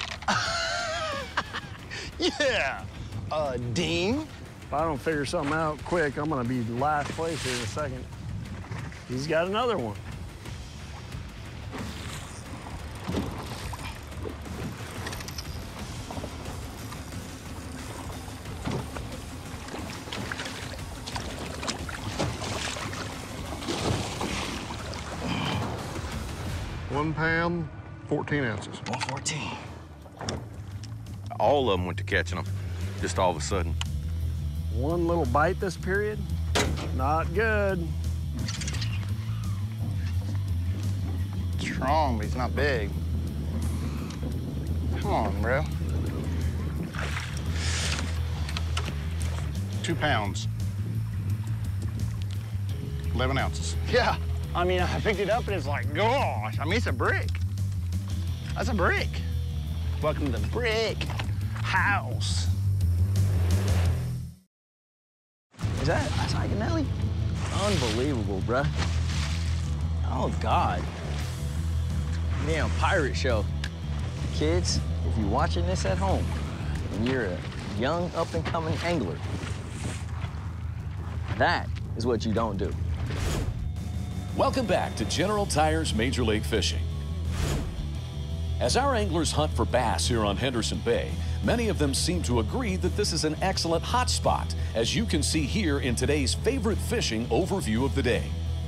Yeah. Dean. If I don't figure something out quick, I'm gonna be last place here in a second. He's got another one. £1 pound, 14 ounces. 114. All of them went to catching them, just all of a sudden. One little bite this period, not good. Strong, but he's not big. Come on, bro. 2 pounds, 11 ounces. Yeah. I mean, I picked it up and it's like, gosh. I mean, it's a brick. That's a brick. Welcome to the brick house. Is that Nelly? Unbelievable, bruh. Oh, God. Damn pirate show. Kids, if you're watching this at home and you're a young, up-and-coming angler, that is what you don't do. Welcome back to General Tire's Major League Fishing. As our anglers hunt for bass here on Henderson Bay, many of them seem to agree that this is an excellent hot spot, as you can see here in today's favorite fishing overview of the day.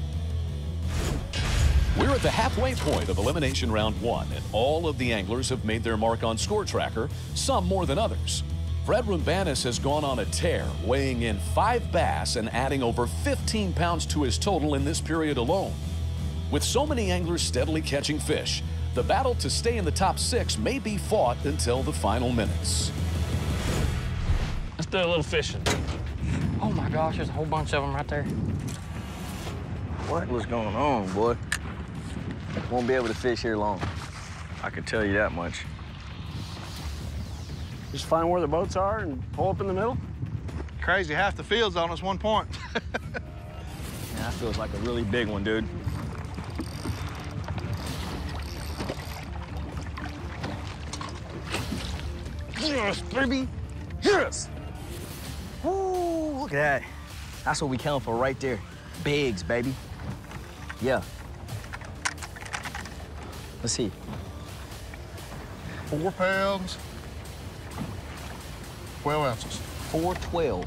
We're at the halfway point of Elimination Round 1, and all of the anglers have made their mark on Score Tracker, some more than others. Fred Rumbanis has gone on a tear, weighing in 5 bass and adding over 15 pounds to his total in this period alone. With so many anglers steadily catching fish, the battle to stay in the top 6 may be fought until the final minutes. Let's do a little fishing. Oh my gosh, there's a whole bunch of them right there. What was going on, boy? Won't be able to fish here long. I can tell you that much. Just find where the boats are and pull up in the middle? Crazy, half the field's on us 1 point. Yeah, that feels like a really big one, dude. Yes, baby. Yes! Woo, look at that. That's what we count for right there. Bigs, baby. Yeah. Let's see. 4 pounds, 12 ounces. 412.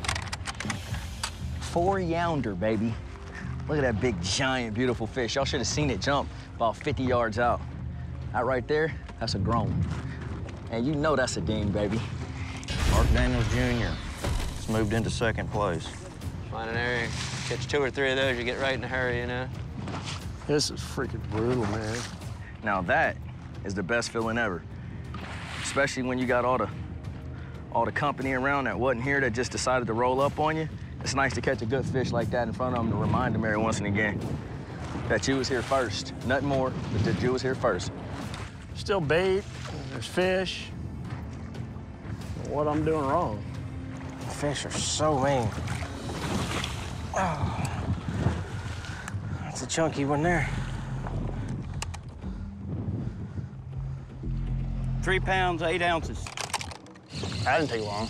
4 younder, baby. Look at that big, giant, beautiful fish. Y'all should have seen it jump about 50 yards out. That right there, that's a grown. And you know that's a ding, baby. Mark Daniels Jr. has moved into 2nd place. Find an area, catch 2 or 3 of those, you get right in a hurry, you know? This is freaking brutal, man. Now that is the best feeling ever. Especially when you got all the company around that wasn't here that just decided to roll up on you. It's nice to catch a good fish like that in front of them to remind them every once and again that you was here first. Nothing more, but that you was here first. Still bait, there's fish. What I'm doing wrong? The fish are so mean. Oh, that's a chunky one there. 3 pounds, 8 ounces. That didn't take long.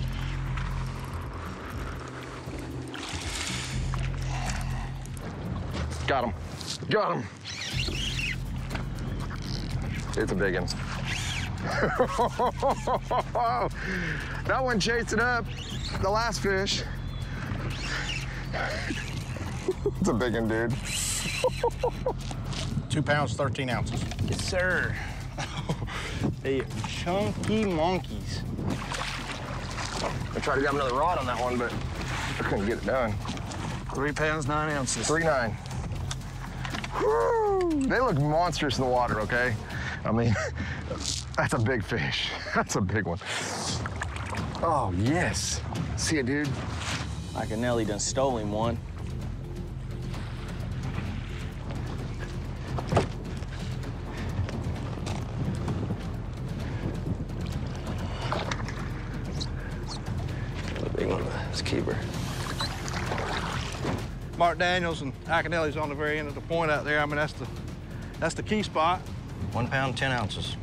Got him. Got him. It's a big one. That one chased it up, the last fish. It's a big one, dude. 2 pounds, 13 ounces. Yes, sir. They are chunky monkeys. I tried to grab another rod on that one, but I couldn't get it done. 3 pounds, 9 ounces. 3.9. Woo! They look monstrous in the water, okay? I mean, that's a big fish. That's a big one. Oh, yes. See it, dude? Like a Nelly done stole him one. A big one, this keeper. Mark Daniels and Iaconelli's on the very end of the point out there. I mean, that's the key spot. 1 pound, 10 ounces.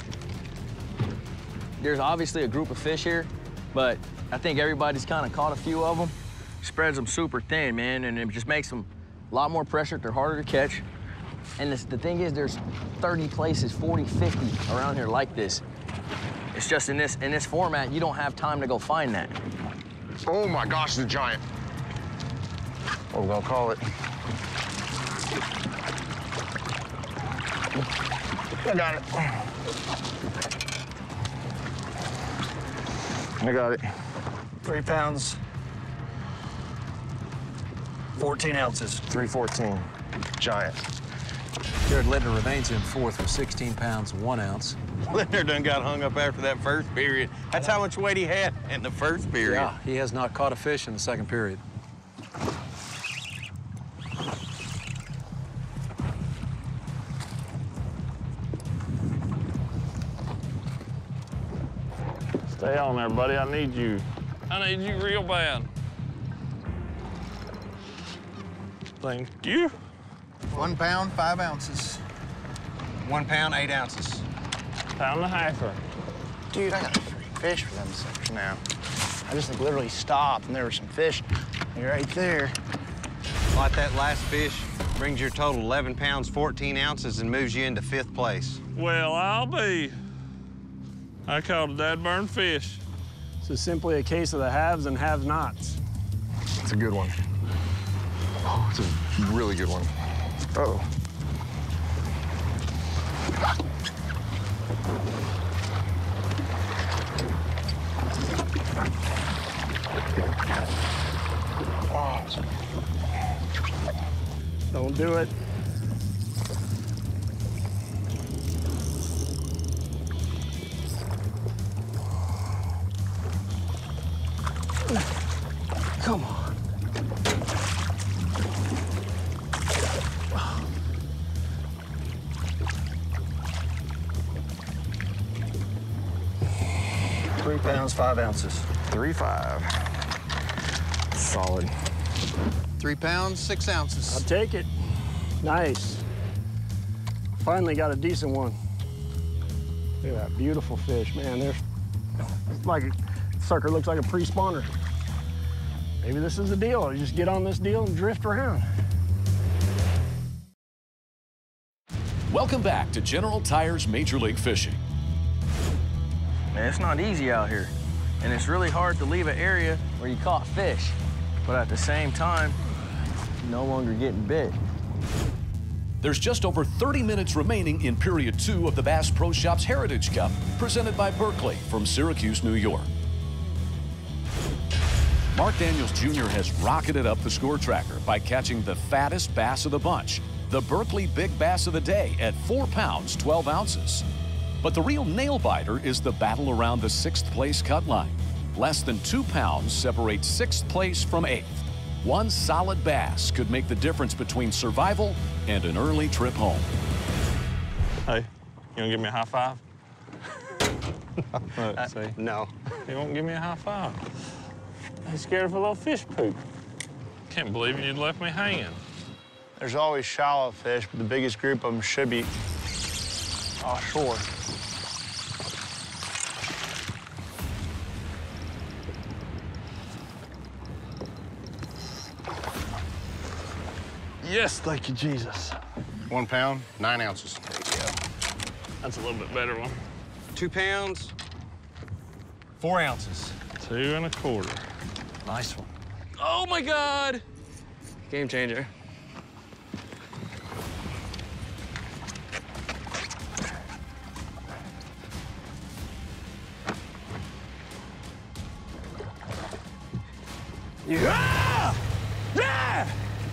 There's obviously a group of fish here, but I think everybody's kind of caught a few of them. Spreads them super thin, man, and it just makes them a lot more pressure. They're harder to catch. And the thing is, there's 30 places, 40, 50 around here like this. It's just in this format, you don't have time to go find that. Oh my gosh, it's a giant. What we're gonna call it? I got it. I got it. 3 pounds, 14 ounces. 314. Giant. Jared Littner remains in fourth with 16 pounds, 1 ounce. Littner done got hung up after that first period. That's how much weight he had in the first period. Yeah, he has not caught a fish in the second period. Stay on there, buddy. I need you. I need you real bad. Thank you. 1 pound, 5 ounces. 1 pound, 8 ounces. Pound and a halfer. Dude, I got 3 fish for them suckers now. I just literally stopped and there were some fish right there. Like that last fish brings your total 11 pounds, 14 ounces and moves you into 5th place. Well, I'll be. I caught a dad-burned fish. This is simply a case of the haves and have-nots. It's a good one. Oh, it's a really good one. Uh-oh. Don't do it. Come on. Three pounds, 5 ounces. 3.5. Solid. 3 pounds, 6 ounces. I'll take it. Nice. Finally got a decent one. Look at that beautiful fish, man. It's like sucker looks like a pre-spawner. Maybe this is the deal. You just get on this deal and drift around. Welcome back to General Tire's Major League Fishing. Man, it's not easy out here. And it's really hard to leave an area where you caught fish. But at the same time, you're no longer getting bit. There's just over 30 minutes remaining in Period 2 of the Bass Pro Shops Heritage Cup, presented by Berkley from Syracuse, New York. Mark Daniels Jr. has rocketed up the score tracker by catching the fattest bass of the bunch, the Berkley Big Bass of the day at 4 pounds, 12 ounces. But the real nail-biter is the battle around the 6th place cut line. Less than 2 pounds separates 6th place from 8th. One solid bass could make the difference between survival and an early trip home. Hey, you gonna give me a high five? Look, see? No. You won't give me a high five. I'm scared of a little fish poop. Can't believe you'd left me hanging. There's always shallow fish, but the biggest group of them should be offshore. Yes, thank you, Jesus. 1 pound, 9 ounces. There you go. That's a little bit better one. 2 pounds, 4 ounces. 2 1/4. Nice one. Oh my God! Game changer. Yeah! Yeah!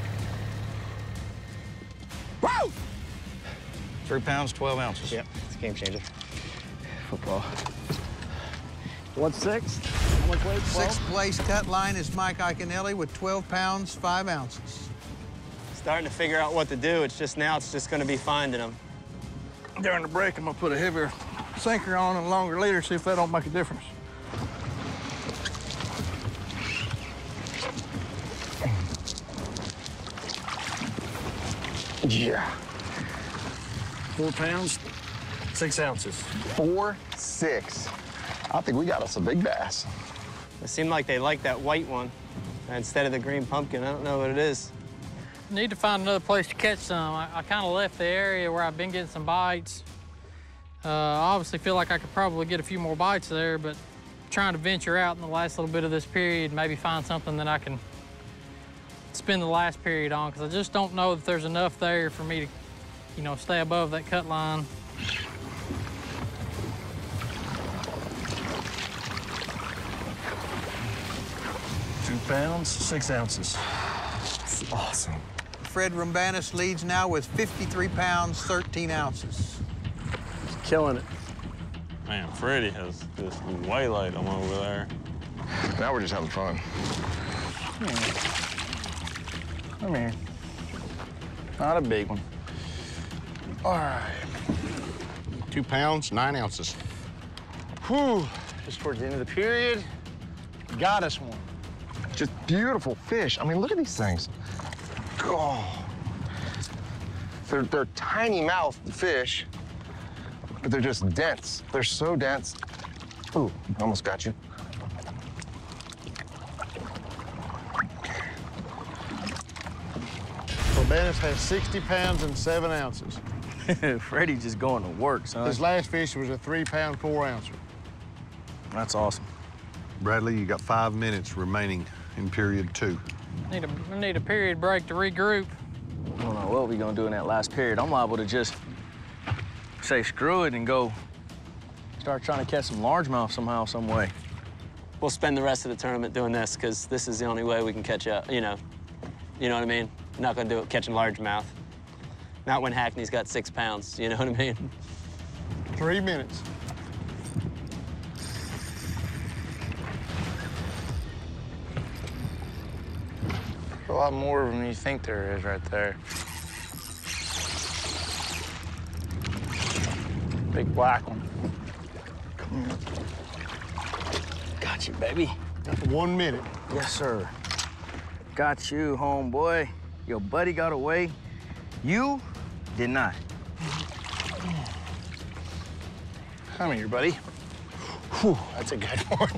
Woo! 3 pounds, 12 ounces. Yep, it's a game changer. Football. What's 6th? How much weight? 12? 6th place cut line is Mike Iaconelli with 12 pounds, 5 ounces. Starting to figure out what to do. It's just going to be finding them. During the break, I'm gonna put a heavier sinker on and a longer leader, see if that don't make a difference. Yeah. 4 pounds, 6 ounces. 4, 6. I think we got us a big bass. It seemed like they liked that white one instead of the green pumpkin. I don't know what it is. Need to find another place to catch some. I kind of left the area where I've been getting some bites. I obviously feel like I could probably get a few more bites there, but trying to venture out in the last little bit of this period, maybe find something that I can spend the last period on, because I just don't know that there's enough there for me to, you know, stay above that cut line. Two pounds, 6 ounces. That's awesome. Fred Rumbanis leads now with 53 pounds, 13 ounces. He's killing it. Man, Freddie has just waylaid them over there. Now we're just having fun. Come here. Not a big one. All right. 2 pounds, 9 ounces. Whew. Just towards the end of the period, got us one. Just beautiful fish. I mean, look at these things. Oh. They're tiny mouthed fish, but they're just dense. They're so dense. Ooh, almost got you. Rumbanis has 60 pounds and 7 ounces. Freddie just going to work, son. His last fish was a 3-pound, 4-ouncer. That's awesome. Bradley, you got 5 minutes remaining in period 2. We need a period break to regroup. I don't know what we're gonna do in that last period. I'm liable to just say screw it and go start trying to catch some largemouth somehow, some way. We'll spend the rest of the tournament doing this because this is the only way we can catch up, you know. You know what I mean? Not gonna do it catching largemouth. Not when Hackney's got 6 pounds, you know what I mean? 3 minutes. A lot more of them than you think there is right there. Big black one. Come here. Got you, baby. Got 1 minute. Yes, sir. Got you, homeboy. Your buddy got away. You did not. Come here, buddy. Whew, that's a good one.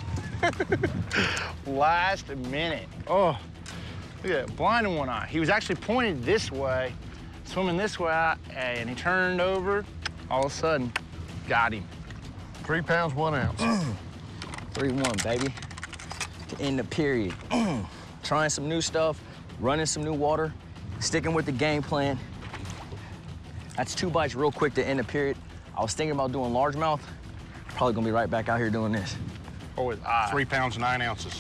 Last minute. Oh, look at that, blind in one eye. He was actually pointed this way, swimming this way, and he turned over. All of a sudden, got him. 3 pounds, 1 ounce. 3-1, baby. To end the period. Trying some new stuff, running some new water, sticking with the game plan. That's 2 bites real quick to end the period. I was thinking about doing largemouth. Probably gonna be right back out here doing this. Oh, his eye. 3 pounds, 9 ounces.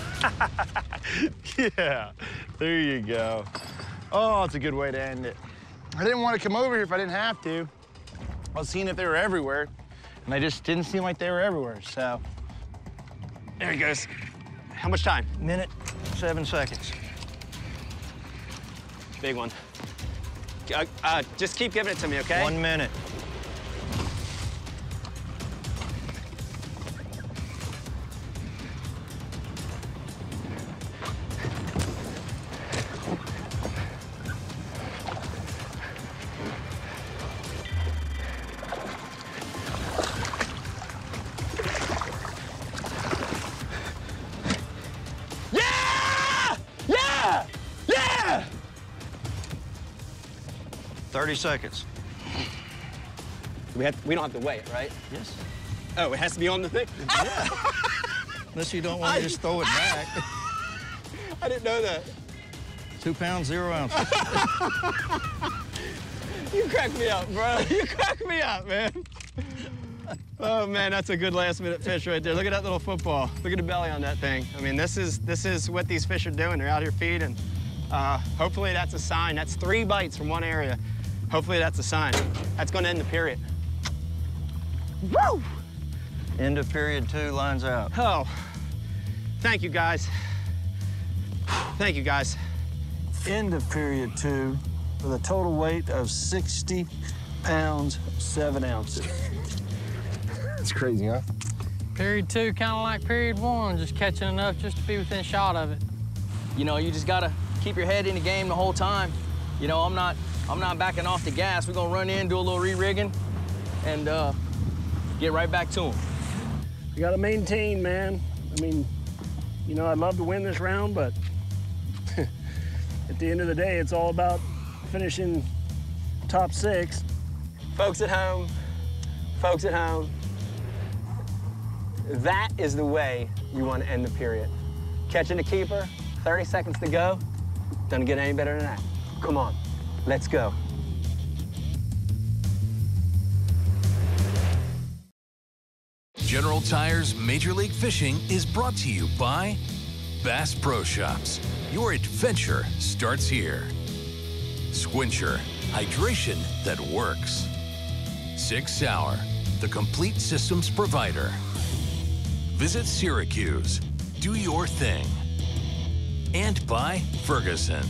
Yeah, there you go. Oh, it's a good way to end it. I didn't want to come over here if I didn't have to. I was seeing if they were everywhere, and they just didn't seem like they were everywhere, so. There he goes. How much time? Minute, 7 seconds. Big one. Just keep giving it to me, okay? 1 minute. Yeah! Yeah! Yeah! 30 seconds. We don't have to weigh it, right? Yes. Oh, it has to be on the thing? Yeah. Unless you don't want to just throw it back. I didn't know that. 2 pounds, 0 ounces. You crack me up, bro. You crack me up, man. Oh, man, that's a good last-minute fish right there. Look at that little football. Look at the belly on that thing. I mean, this is what these fish are doing. They're out here feeding. Hopefully that's a sign. That's 3 bites from one area. Hopefully that's a sign. That's going to end the period. Woo! End of period 2, lines out. Oh, thank you, guys. Thank you, guys. End of period 2 with a total weight of 60 pounds, 7 ounces. It's crazy, huh? Period 2, kind of like period 1, just catching enough just to be within shot of it. You know, you just gotta keep your head in the game the whole time. You know, I'm not I'm not backing off the gas. We're gonna run in, do a little re-rigging, and get right back to them. You gotta maintain, man. I mean, you know, I'd love to win this round, but at the end of the day, it's all about finishing top 6. Folks at home, that is the way you want to end the period. Catching a keeper, 30 seconds to go, doesn't get any better than that. Come on, let's go. General Tire's Major League Fishing is brought to you by Bass Pro Shops. Your adventure starts here. Squincher, hydration that works. Sig Sauer, the complete systems provider. Visit Syracuse. Do your thing. And by Ferguson.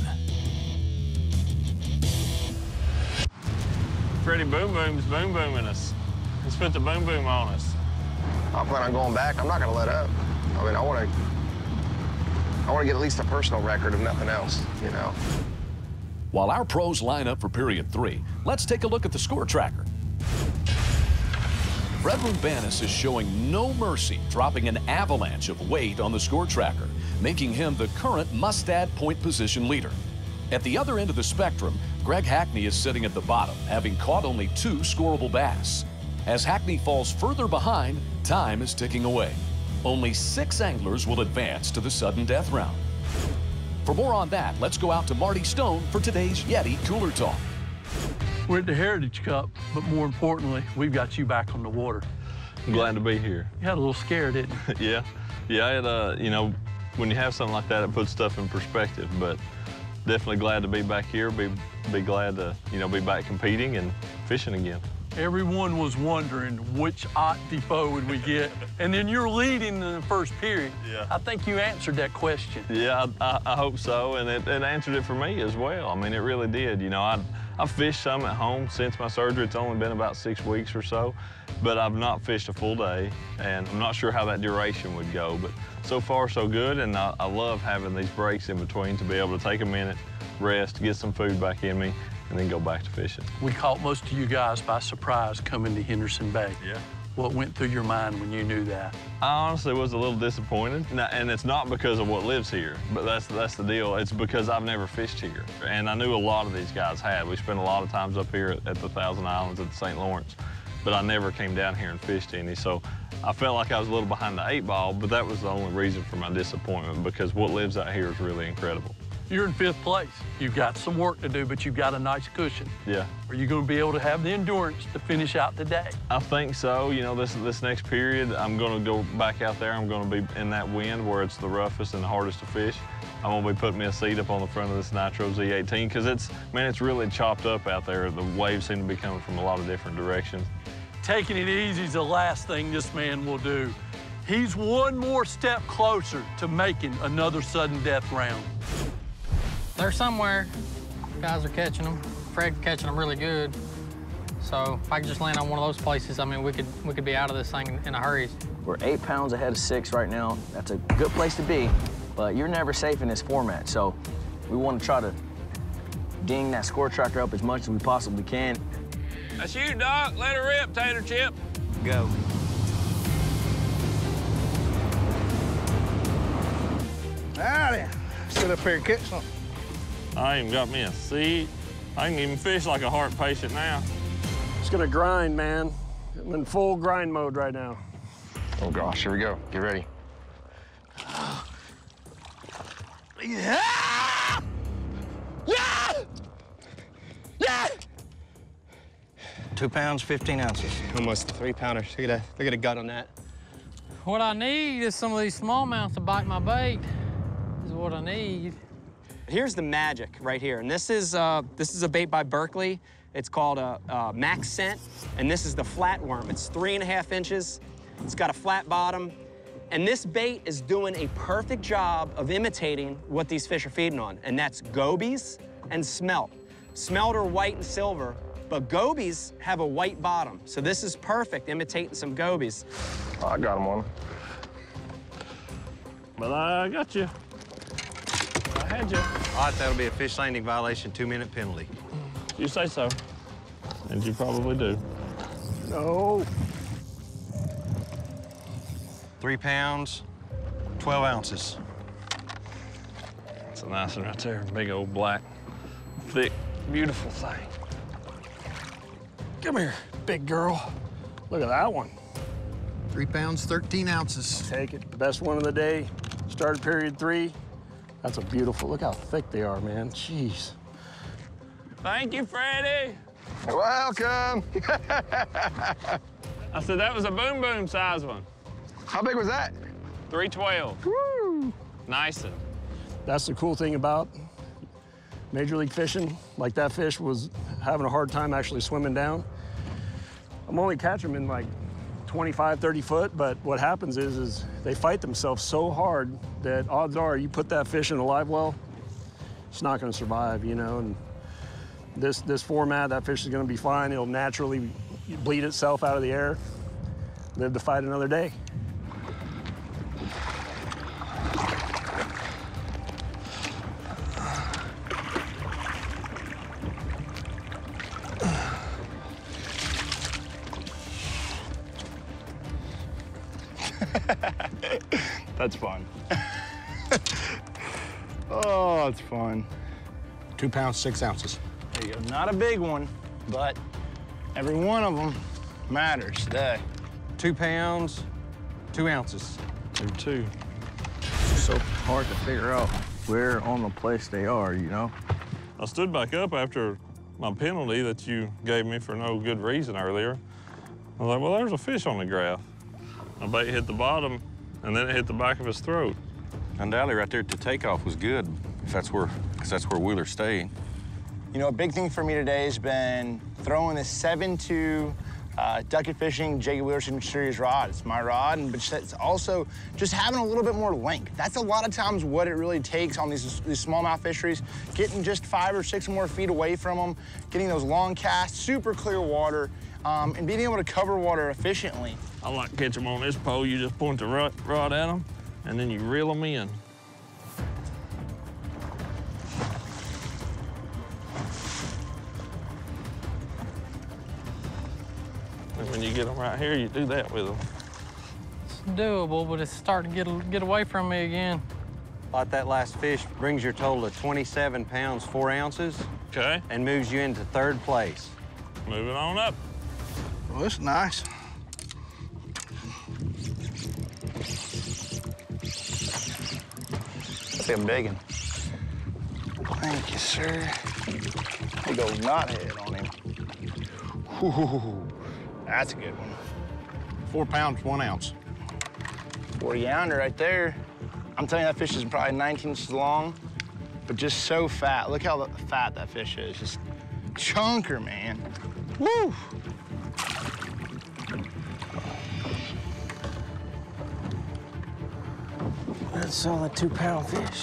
Freddie Boom Boom's boom booming us. Let's put the boom boom on us. I plan on going back. I'm not going to let up. I mean, I want to get at least a personal record, if nothing else, you know. While our pros line up for period 3, let's take a look at the score tracker. Fred Rubanis is showing no mercy, dropping an avalanche of weight on the score tracker, making him the current must-add point position leader. At the other end of the spectrum, Greg Hackney is sitting at the bottom, having caught only 2 scoreable bass. As Hackney falls further behind, time is ticking away. Only 6 anglers will advance to the sudden death round. For more on that, let's go out to Marty Stone for today's Yeti Cooler Talk. We're at the Heritage Cup, but more importantly, we've got you back on the water. I'm glad to be here. You had a little scared, didn't you? Yeah, you know, when you have something like that, it puts stuff in perspective, but definitely glad to be back here, be glad to, you know, be back competing and fishing again. Everyone was wondering which Ott Depot would we get, and then you're leading in the first period. Yeah. I think you answered that question. Yeah, I hope so, and it answered it for me as well. I mean, it really did. You know, I've fished some at home since my surgery. It's only been about 6 weeks or so, but I've not fished a full day, and I'm not sure how that duration would go, but so far so good, and I love having these breaks in between to be able to take a minute, rest, get some food back in me, and then go back to fishing. We caught most of you guys by surprise coming to Henderson Bay. Yeah. What went through your mind when you knew that? I honestly was a little disappointed, and it's not because of what lives here, but that's the deal. It's because I've never fished here, and I knew a lot of these guys had. We spent a lot of times up here at the Thousand Islands at the St. Lawrence, but I never came down here and fished any, so I felt like I was a little behind the 8 ball, but that was the only reason for my disappointment, because what lives out here is really incredible. You're in 5th place. You've got some work to do, but you've got a nice cushion. Yeah. Are you going to be able to have the endurance to finish out the day? I think so. You know, this next period, I'm going to go back out there. I'm going to be in that wind where it's the roughest and the hardest to fish. I'm going to be putting me a seat up on the front of this Nitro Z18 because it's really chopped up out there. The waves seem to be coming from a lot of different directions. Taking it easy is the last thing this man will do. He's one more step closer to making another sudden death round. They're somewhere. Guys are catching them. Fred catching them really good. So if I could just land on one of those places, I mean, we could be out of this thing in a hurry. We're 8 pounds ahead of 6 right now. That's a good place to be, but you're never safe in this format. So we want to try to ding that score tracker up as much as we possibly can. That's you, Doc. Let her rip, Tater Chip. Go. Howdy. Sit up here and catch something. I even got me a seat. I can even fish like a heart patient now. It's gonna grind, man. I'm in full grind mode right now. Oh gosh, here we go. Get ready. Yeah! Yeah! Yeah! 2 pounds, 15 ounces. Almost 3 pounders. Look at a gut on that. What I need is some of these smallmouths to bite my bait. Is what I need. Here's the magic right here, and this is a bait by Berkeley. It's called a Max Scent, and this is the flatworm. It's 3.5 inches. It's got a flat bottom, and this bait is doing a perfect job of imitating what these fish are feeding on, and that's gobies and smelt. Smelt are white and silver, but gobies have a white bottom, so this is perfect, imitating some gobies. Oh, I got him on. But I got you. I had you. All right, that'll be a fish landing violation, 2-minute penalty. You say so. And you probably do. No. 3 pounds, 12 ounces. That's a nice one right there. Big old black, thick, beautiful thing. Come here, big girl. Look at that one. 3 pounds, 13 ounces. Take it. Best one of the day. Started period 3. That's a beautiful, look how thick they are, man. Jeez. Thank you, Freddie. Welcome. I said that was a boom boom size one. How big was that? 312. Woo. Nice one. That's the cool thing about Major League Fishing. Like that fish was having a hard time actually swimming down. I'm only catching them in like 25, 30 foot, but what happens is they fight themselves so hard that odds are you put that fish in a live well, it's not gonna survive, you know, and this format, that fish is gonna be fine. It'll naturally bleed itself out of the air, live to fight another day. That's fun. Oh, it's fun. 2 pounds, 6 ounces. There you go. Not a big one, but every one of them matters today. 2 pounds, 2 ounces. They're 2. It's so hard to figure out where on the place they are, you know? I stood back up after my penalty that you gave me for no good reason earlier. I was like, well, there's a fish on the graph. My bait hit the bottom, and then it hit the back of his throat. Undoubtedly, right there at the takeoff was good, if that's where, because that's where Wheeler's staying. You know, a big thing for me today has been throwing this 7.2 Ducket Fishing J. Wheeler Signature Series rod. It's my rod, but it's also just having a little bit more length. That's a lot of times what it really takes on these smallmouth fisheries, getting just 5 or 6 more feet away from them, getting those long casts, super clear water, and being able to cover water efficiently. I like to catch them on this pole. You just point the rod at them, and then you reel them in. And when you get them right here, you do that with them. It's doable, but it's starting to get away from me again. Like that last fish brings your total to 27 pounds, 4 ounces. Okay. And moves you into 3rd place. Moving on up. Well, it's nice. That's a big one. Thank you, sir. Big old knothead on him. Ooh, that's a good one. 4 pounds, 1 ounce. 40-pounder right there. I'm telling you, that fish is probably 19 inches long, but just so fat. Look how fat that fish is. Just chunker, man. Woo! That's a solid 2-pound fish.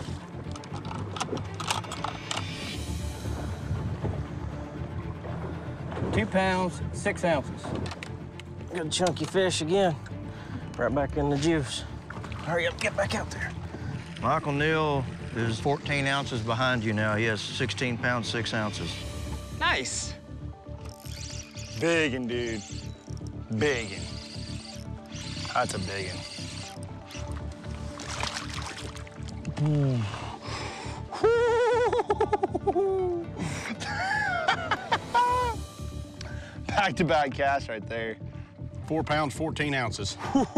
Two pounds, 6 ounces. Good chunky fish again. Right back in the juice. Hurry up, get back out there. Michael Neal is 14 ounces behind you now. He has 16 pounds, 6 ounces. Nice. Biggin', dude. Biggin'. That's a biggin'. Back-to-back cast right there. 4 pounds, 14 ounces.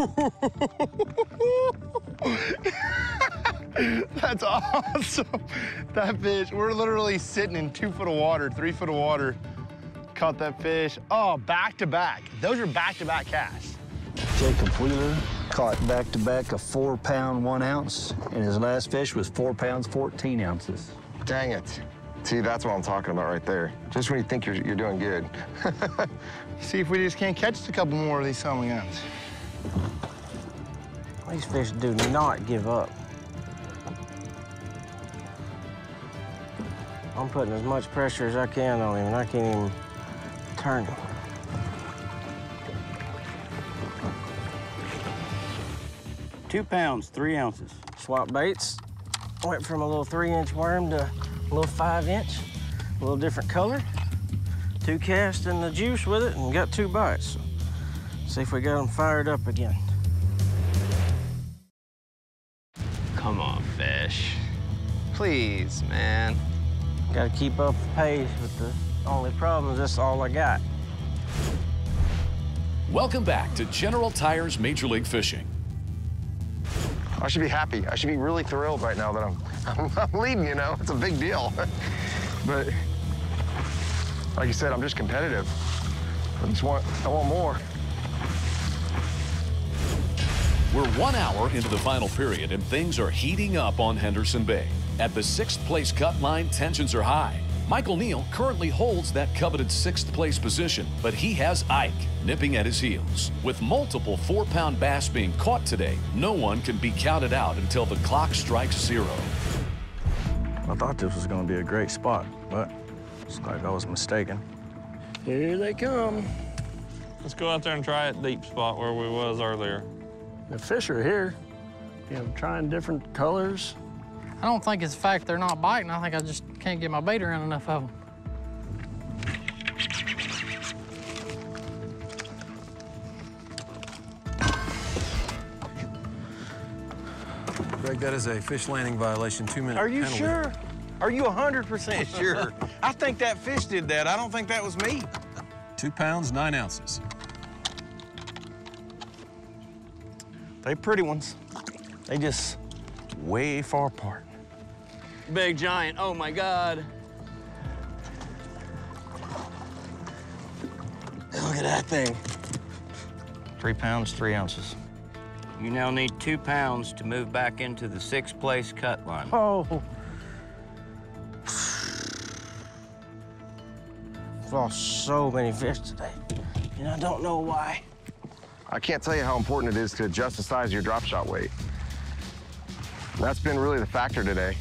That's awesome. That fish, we're literally sitting in 2 foot of water, 3 foot of water. Caught that fish. Oh, back-to-back. Those are back-to-back casts. Jacob Wheeler caught back-to-back a 4-pound, 1 ounce, and his last fish was 4 pounds, 14 ounces. Dang it. See, that's what I'm talking about right there. Just when you think you're doing good. See if we just can't catch a couple more of these summer guns. These fish do not give up. I'm putting as much pressure as I can on him, and I can't even turn him. Two pounds, 3 ounces. Swap baits. Went from a little 3-inch worm to a little 5-inch. little different color. 2 casts in the juice with it and got 2 bites. See if we got them fired up again. Come on, fish. Please, man. Got to keep up the pace, but the only problem is that's all I got. Welcome back to General Tire's Major League Fishing. I should be happy. I should be really thrilled right now that I'm leading, you know? It's a big deal. But like you said, I'm just competitive. I want more. We're 1 hour into the final period, and things are heating up on Henderson Bay. At the 6th place cut line, tensions are high. Michael Neal currently holds that coveted 6th place position, but he has Ike nipping at his heels. With multiple 4-pound bass being caught today, no one can be counted out until the clock strikes 0. I thought this was going to be a great spot, but looks like I was mistaken. Here they come. Let's go out there and try that deep spot where we was earlier. The fish are here, you know, trying different colors. I don't think it's the fact they're not biting. I think I just can't get my bait around enough of them. Greg, that is a fish landing violation, 2-minute Are you penalty. sure? Are you 100% sure? I think that fish did that. I don't think that was me. 2 pounds, 9 ounces. They pretty ones. They just way far apart. Big giant, oh my God. Look at that thing. 3 pounds, 3 ounces. You now need 2 pounds to move back into the 6th place cut line. Oh. I've lost so many fish today, and I don't know why. I can't tell you how important it is to adjust the size of your drop shot weight. That's been really the factor today.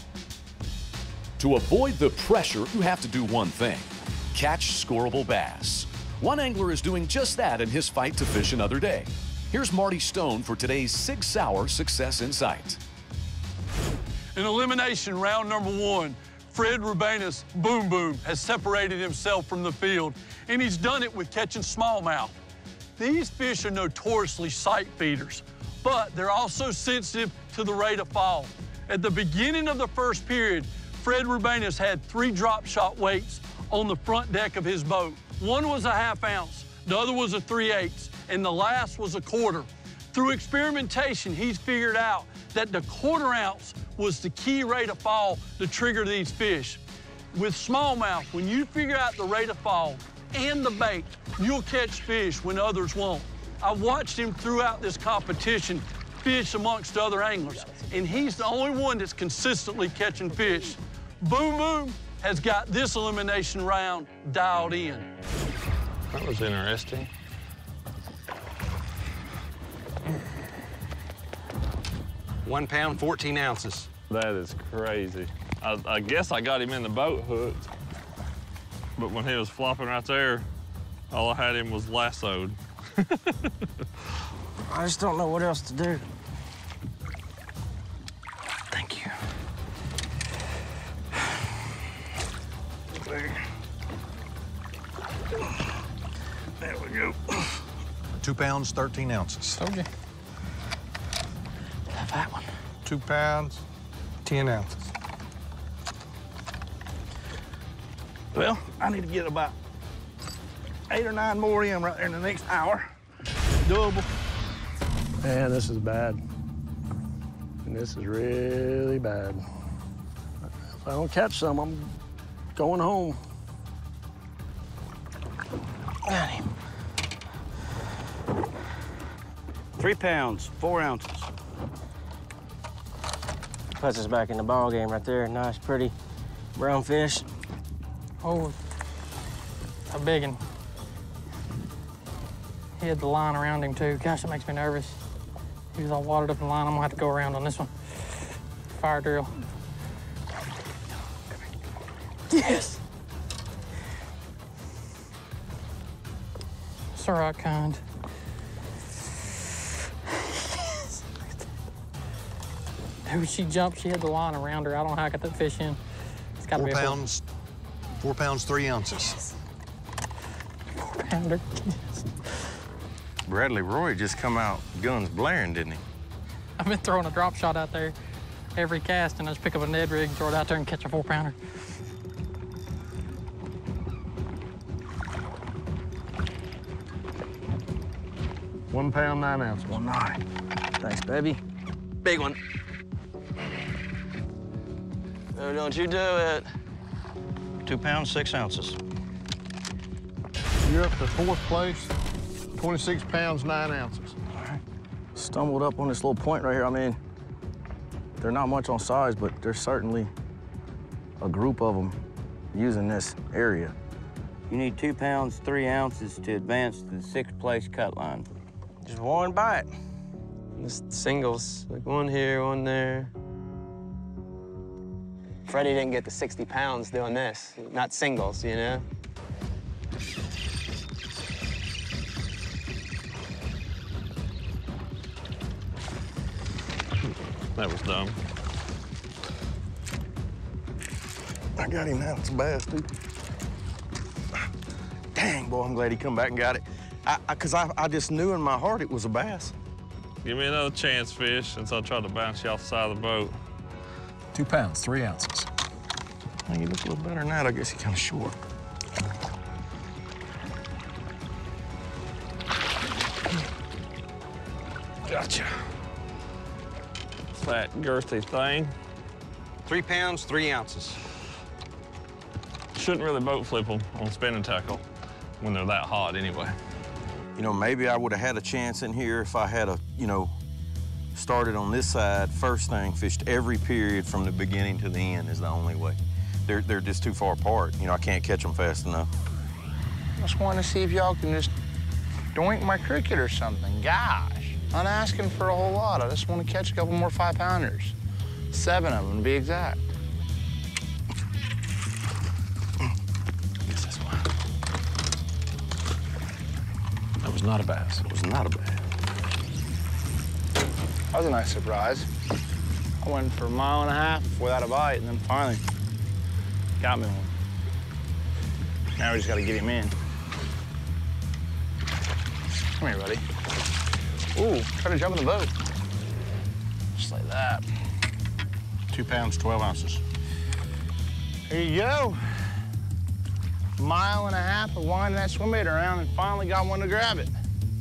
To avoid the pressure, you have to do one thing: catch scoreable bass. One angler is doing just that in his fight to fish another day. Here's Marty Stone for today's Sig Sauer Success Insight. In elimination round number 1, Fred Rubanus, Boom Boom, has separated himself from the field, and he's done it with catching smallmouth. These fish are notoriously sight feeders, but they're also sensitive to the rate of fall. At the beginning of the first period, Fred Rubanus had 3 drop shot weights on the front deck of his boat. One was a 1/2 ounce, the other was a 3/8, and the last was a 1/4. Through experimentation, he's figured out that the 1/4 ounce was the key rate of fall to trigger these fish. With smallmouth, when you figure out the rate of fall and the bait, you'll catch fish when others won't. I've watched him throughout this competition fish amongst other anglers, and he's the only one that's consistently catching fish. Boom Boom has got this elimination round dialed in. That was interesting. £1 pound, 14 ounces. That is crazy. I guess I got him in the boat hooked, but when he was flopping right there, all I had him was lassoed. I just don't know what else to do. Thank you. There we go. 2 pounds, 13 ounces. Okay. That one. 2 pounds, 10 ounces. Well, I need to get about 8 or 9 more in right there in the next hour. Double. Man, this is bad. And this is really bad. If I don't catch some, I'm going home. Got him. 3 pounds, 4 ounces. Puts us back in the ball game right there. Nice, pretty brown fish. Oh, a big one. He had the line around him too. Gosh, that makes me nervous. He was all watered up in the line. I'm gonna have to go around on this one. Fire drill. Yes! It's the right kind. Dude, she jumped. She had the line around her. I don't know how I got that fish in. It's gotta 4 be a pounds, 4 pounds, 3 ounces. 4 pounder. Bradley Roy just come out guns blaring, didn't he? I've been throwing a drop shot out there every cast, and I just pick up a Ned rig, throw it out there, and catch a 4 pounder. £1 pound, 9 ounces. 1.9. Thanks, baby. Big one. Oh, don't you do it. 2 pounds, 6 ounces. You're up to 4th place, 26 pounds, 9 ounces. All right. Stumbled up on this little point right here. I mean, they're not much on size, but there's certainly a group of them using this area. You need 2 pounds, 3 ounces to advance to the 6th place cut line. Just one bite. Just singles, like one here, one there. Freddie didn't get the 60 pounds doing this, not singles, you know? That was dumb. I got him now. It's a bass, dude. Dang, boy, I'm glad he come back and got it. Because I just knew in my heart it was a bass. Give me another chance, fish, since I tried to bounce you off the side of the boat. 2 pounds, 3 ounces. Well, you look a little better than that. I guess you're kind of short. Gotcha. Fat, girthy thing. 3 pounds, 3 ounces. Shouldn't really boat flip them on spinning tackle when they're that hot anyway. You know, maybe I would have had a chance in here if I had started on this side first thing, fished every period from the beginning to the end is the only way. They're just too far apart. You know, I can't catch them fast enough. Just wanted to see if y'all can just doink my cricket or something. Gosh, I'm not asking for a whole lot. I just want to catch a couple more 5 pounders. 7 of them, to be exact. Guess that's why. That was not a bass. It was not a bass. That was a nice surprise. I went for 1.5 miles without a bite, and then finally got me one. Now we just got to get him in. Come here, buddy. Ooh, try to jump in the boat. Just like that. 2 pounds, 12 ounces. There you go. 1.5 miles of winding that swim bait around and finally got one to grab it.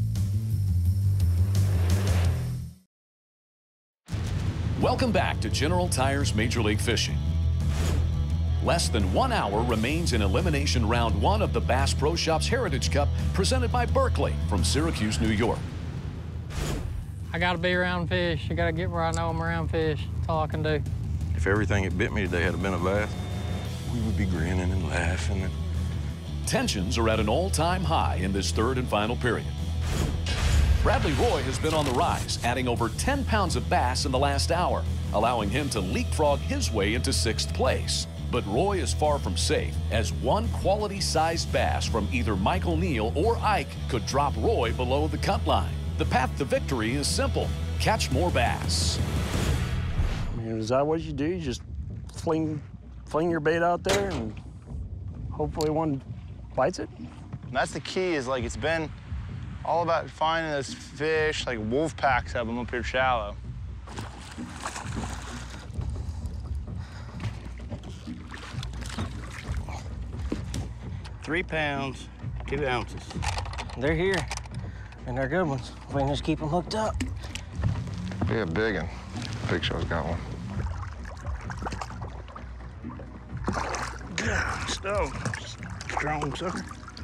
Welcome back to General Tire's Major League Fishing. Less than 1 hour remains in Elimination Round 1 of the Bass Pro Shops Heritage Cup, presented by Berkeley from Syracuse, New York. I gotta be around fish. I gotta get where I know I'm around fish. That's all I can do. If everything that bit me today had been a bass, we would be grinning and laughing. And... Tensions are at an all-time high in this third and final period. Bradley Roy has been on the rise, adding over 10 pounds of bass in the last hour, allowing him to leapfrog his way into 6th place. But Roy is far from safe, as one quality-sized bass from either Michael Neal or Ike could drop Roy below the cut line. The path to victory is simple. Catch more bass. I mean, is that what you do? You just fling your bait out there and hopefully one bites it? And that's the key, is like it's been all about finding those fish, like wolf packs of them up here shallow. £3 pounds, 2 ounces. They're here, and they're good ones. We can just keep them hooked up. Yeah, big one. Big Show's got one. Gosh, no. Strong sucker.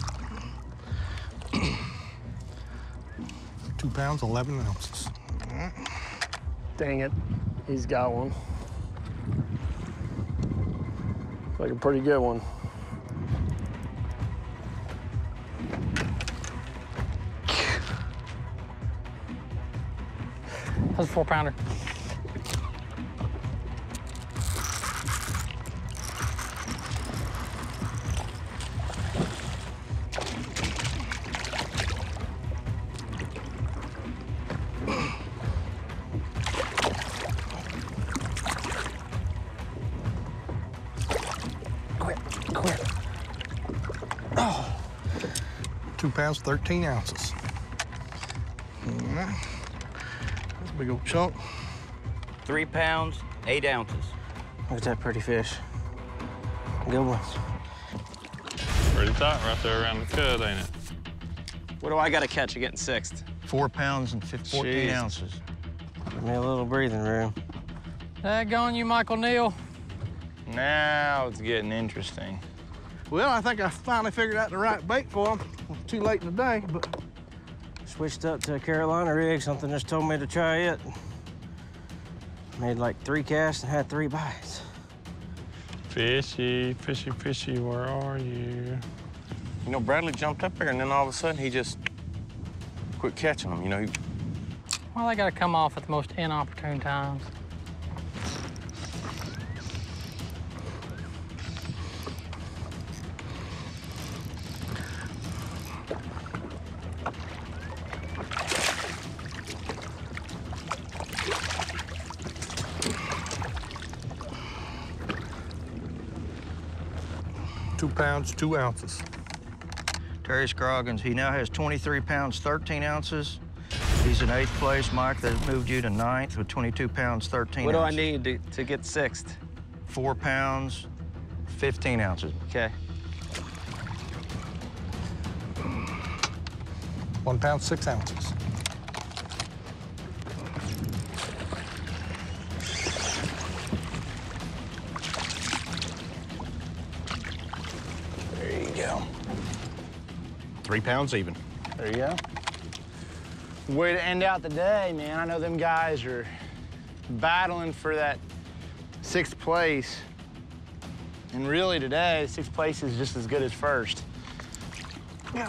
2 pounds, 11 ounces. Dang it. He's got one. Looks like a pretty good one. That's a 4 pounder. Quit. 2 pounds, 13 ounces. That's a big old chunk. 3 pounds, 8 ounces. Look at that pretty fish. Good ones. Pretty tight right there around the cut, ain't it? What do I got to catch again sixth? 4 pounds and 14 ounces. Give me a little breathing room. Daggone you, Michael Neal. Now it's getting interesting. Well, I think I finally figured out the right bait for them. Too late in the day, but... Switched up to a Carolina rig. Something just told me to try it. Made like 3 casts and had 3 bites. Fishy, fishy, fishy, where are you? You know, Bradley jumped up there, and then all of a sudden, he just quit catching them, you know. Well, they got to come off at the most inopportune times. Pounds, 2 ounces. Terry Scroggins, he now has 23 pounds, 13 ounces. He's in 8th place. Mike, that moved you to 9th with 22 pounds, 13 What ounces. do I need to get 6th? 4 pounds, 15 ounces. Okay. 1 pound, 6 ounces. There you go. 3 pounds even. There you go. Way to end out the day, man. I know them guys are battling for that 6th place. And really today, 6th place is just as good as 1st. Yeah.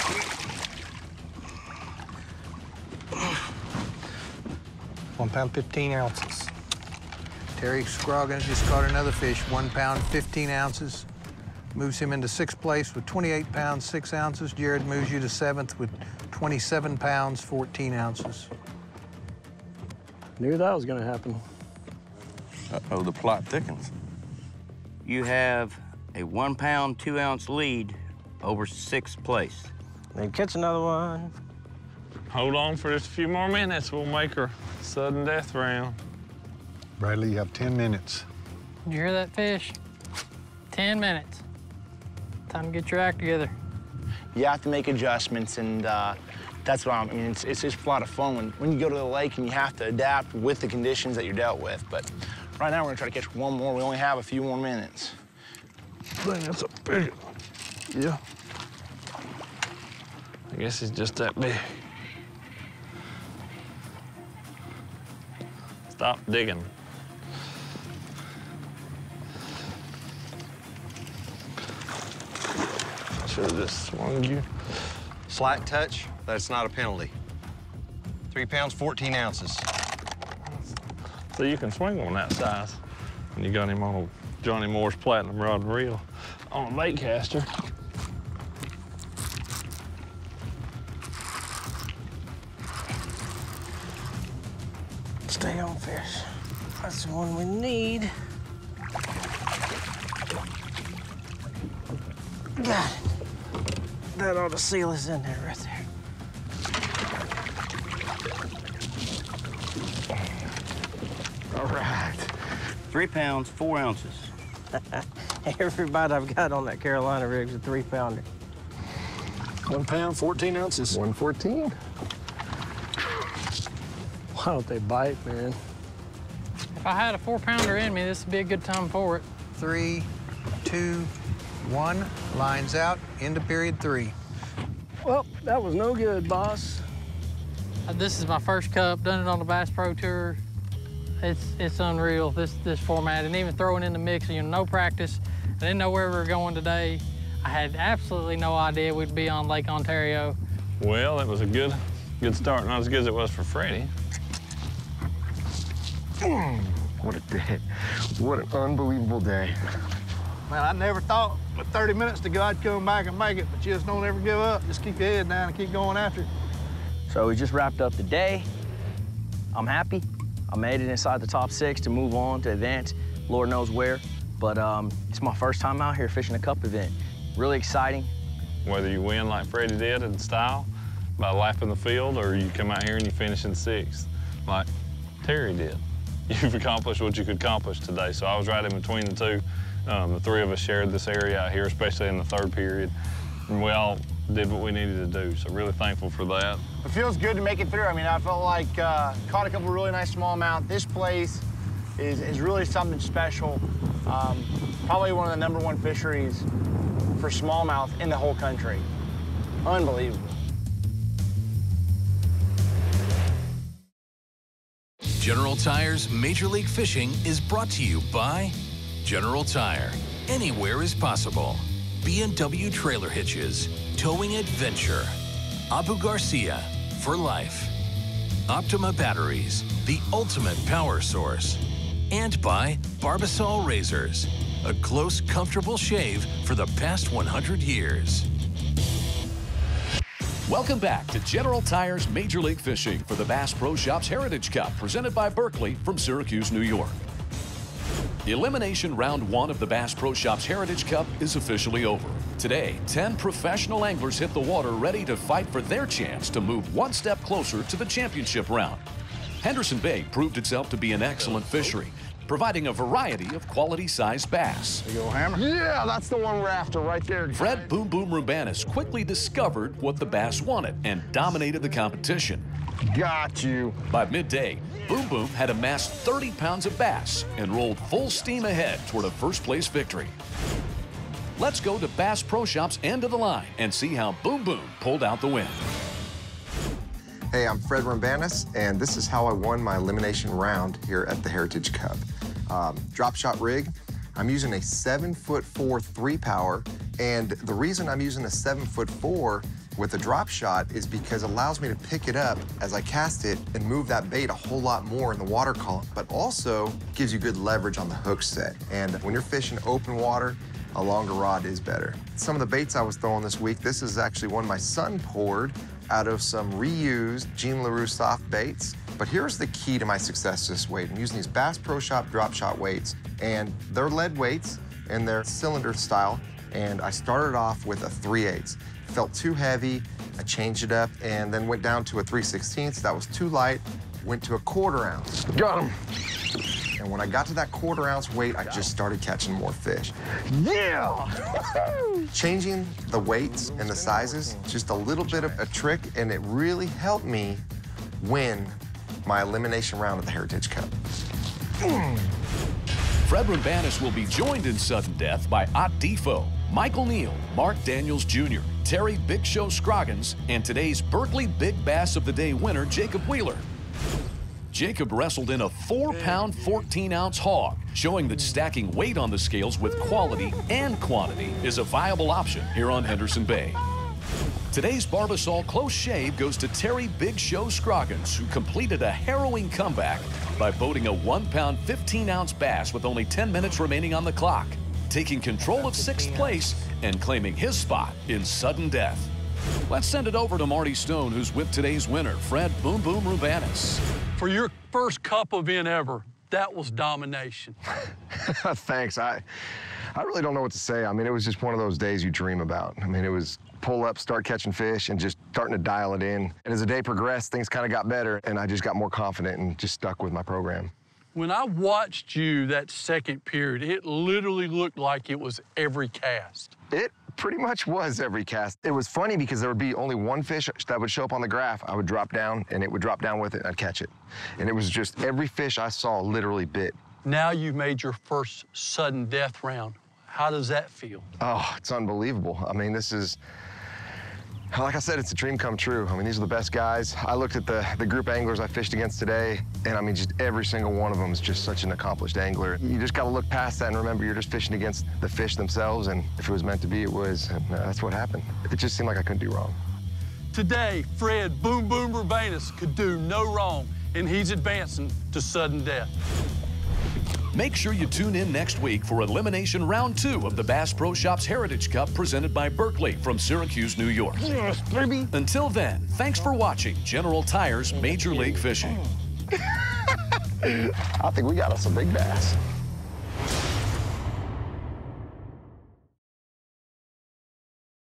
1 pound, 15 ounces. Terry Scroggins just caught another fish, 1 pound, 15 ounces. Moves him into 6th place with 28 pounds, 6 ounces. Jared moves you to 7th with 27 pounds, 14 ounces. Knew that was gonna happen. Uh-oh, the plot thickens. You have a 1 pound, 2 ounce lead over 6th place. Then catch another one. Hold on for just a few more minutes. We'll make her sudden death round. Bradley, you have 10 minutes. Did you hear that fish? 10 minutes. Time to get your act together. You have to make adjustments, and that's what I mean. It's just a lot of fun when you go to the lake and you have to adapt with the conditions that you're dealt with. But right now, we're gonna try to catch one more. We only have a few more minutes. Dang, that's a big one. Yeah. I guess it's just that big. Stop digging. Should have just swung you. Slight touch, that's not a penalty. 3 pounds, 14 ounces. So you can swing on that size when you got him on a Johnny Moore's Platinum rod and reel on a bait caster. Stay on fish. That's the one we need. Got it. That ought to seal us in there right there. All right. 3 pounds, 4 ounces. Every bite I've got on that Carolina rig's a 3-pounder. 1 pound, 14 ounces. 114. Why don't they bite, man? If I had a 4-pounder in me, this would be a good time for it. 3, 2, 1, lines out, into period 3. Well, that was no good, boss. This is my first cup, done it on the Bass Pro Tour. It's unreal, this format, and even throwing in the mix, you know, no practice. I didn't know where we were going today. I had absolutely no idea we'd be on Lake Ontario. Well, it was a good start, not as good as it was for Freddie. What a day. What an unbelievable day. Man, I never thought with 30 minutes to go I'd come back and make it, but you just don't ever give up. Just keep your head down and keep going after it. So we just wrapped up the day. I'm happy. I made it inside the top 6 to move on to advance, Lord knows where. But it's my first time out here fishing a cup event. Really exciting. Whether you win like Freddie did in style by lapping the field, or you come out here and you finish in 6th like Terry did. You've accomplished what you could accomplish today. So I was right in between the two. The three of us shared this area out here, especially in the 3rd period. And we all did what we needed to do. So really thankful for that. It feels good to make it through. I mean, I felt like caught a couple really nice smallmouth. This place is really something special. Probably one of the #1 fisheries for smallmouth in the whole country. Unbelievable. General Tire's Major League Fishing is brought to you by General Tire. Anywhere is possible. B&W Trailer Hitches, Towing Adventure. Abu Garcia, for life. Optima Batteries, the ultimate power source. And by Barbasol Razors, a close, comfortable shave for the past 100 years. Welcome back to General Tire's Major League Fishing for the Bass Pro Shops Heritage Cup, presented by Berkley from Syracuse, New York. Elimination Round 1 of the Bass Pro Shops Heritage Cup is officially over. Today, 10 professional anglers hit the water ready to fight for their chance to move one step closer to the championship round. Henderson Bay proved itself to be an excellent fishery, providing a variety of quality-sized bass. Big old hammer? Yeah, that's the one we're after right there. Fred Boom Boom Rubanis quickly discovered what the bass wanted and dominated the competition. Got you. By midday, Boom Boom had amassed 30 pounds of bass and rolled full steam ahead toward a first-place victory. Let's go to Bass Pro Shops' end of the line and see how Boom Boom pulled out the win. Hey, I'm Fred Rumbanis, and this is how I won my elimination round here at the Heritage Cup. Drop shot rig. I'm using a 7'4" 3-power, and the reason I'm using a 7'4" with a drop shot is because it allows me to pick it up as I cast it and move that bait a whole lot more in the water column, but also gives you good leverage on the hook set. And when you're fishing open water, a longer rod is better. Some of the baits I was throwing this week, this is actually one my son poured out of some reused Jean LaRue soft baits. But here's the key to my success this weight. I'm using these Bass Pro Shop drop shot weights, and they're lead weights and they're cylinder style. And I started off with a 3/8. Felt too heavy, I changed it up and then went down to a 3/16. That was too light, went to a 1/4 ounce. Got him. And when I got to that 1/4 ounce weight, I just started catching more fish. Yeah! Changing the weights and the sizes, just a little bit of a trick, and it really helped me win my elimination round at the Heritage Cup. Fred Rumbanis will be joined in sudden death by Ott Defoe, Michael Neal, Mark Daniels Jr., Terry Big Show Scroggins, and today's Berkley Big Bass of the Day winner, Jacob Wheeler. Jacob wrestled in a 4-pound, 14-ounce hog, showing that stacking weight on the scales with quality and quantity is a viable option here on Henderson Bay. Today's Barbasol Close Shave goes to Terry Big Show Scroggins, who completed a harrowing comeback by boating a 1-pound, 15-ounce bass with only 10 minutes remaining on the clock, taking control of 6th place and claiming his spot in sudden death. Let's send it over to Marty Stone, who's with today's winner, Fred Boom Boom Rubanis. For your first cup event ever, that was domination. Thanks. I really don't know what to say. I mean, it was just one of those days you dream about. I mean, it was pull up, start catching fish, and just starting to dial it in. And as the day progressed, things kind of got better, and I just got more confident and just stuck with my program. When I watched you that second period, it literally looked like it was every cast. It pretty much was every cast. It was funny because there would be only one fish that would show up on the graph. I would drop down, and it would drop down with it, and I'd catch it. And it was just every fish I saw literally bit. Now you've made your first sudden death round. How does that feel? Oh, it's unbelievable. I mean, this is, like I said, it's a dream come true. I mean, these are the best guys. I looked at the group anglers I fished against today, and I mean, just every single one of them is just such an accomplished angler. You just got to look past that and remember you're just fishing against the fish themselves, and if it was meant to be, it was, and that's what happened. It just seemed like I couldn't do wrong. Today, Fred Boom Boom Rubanis could do no wrong, and he's advancing to sudden death. Make sure you tune in next week for Elimination Round 2 of the Bass Pro Shops Heritage Cup presented by Berkley from Syracuse, New York. Yes, baby. Until then, thanks for watching General Tire's Major League Fishing. I think we got us a big bass.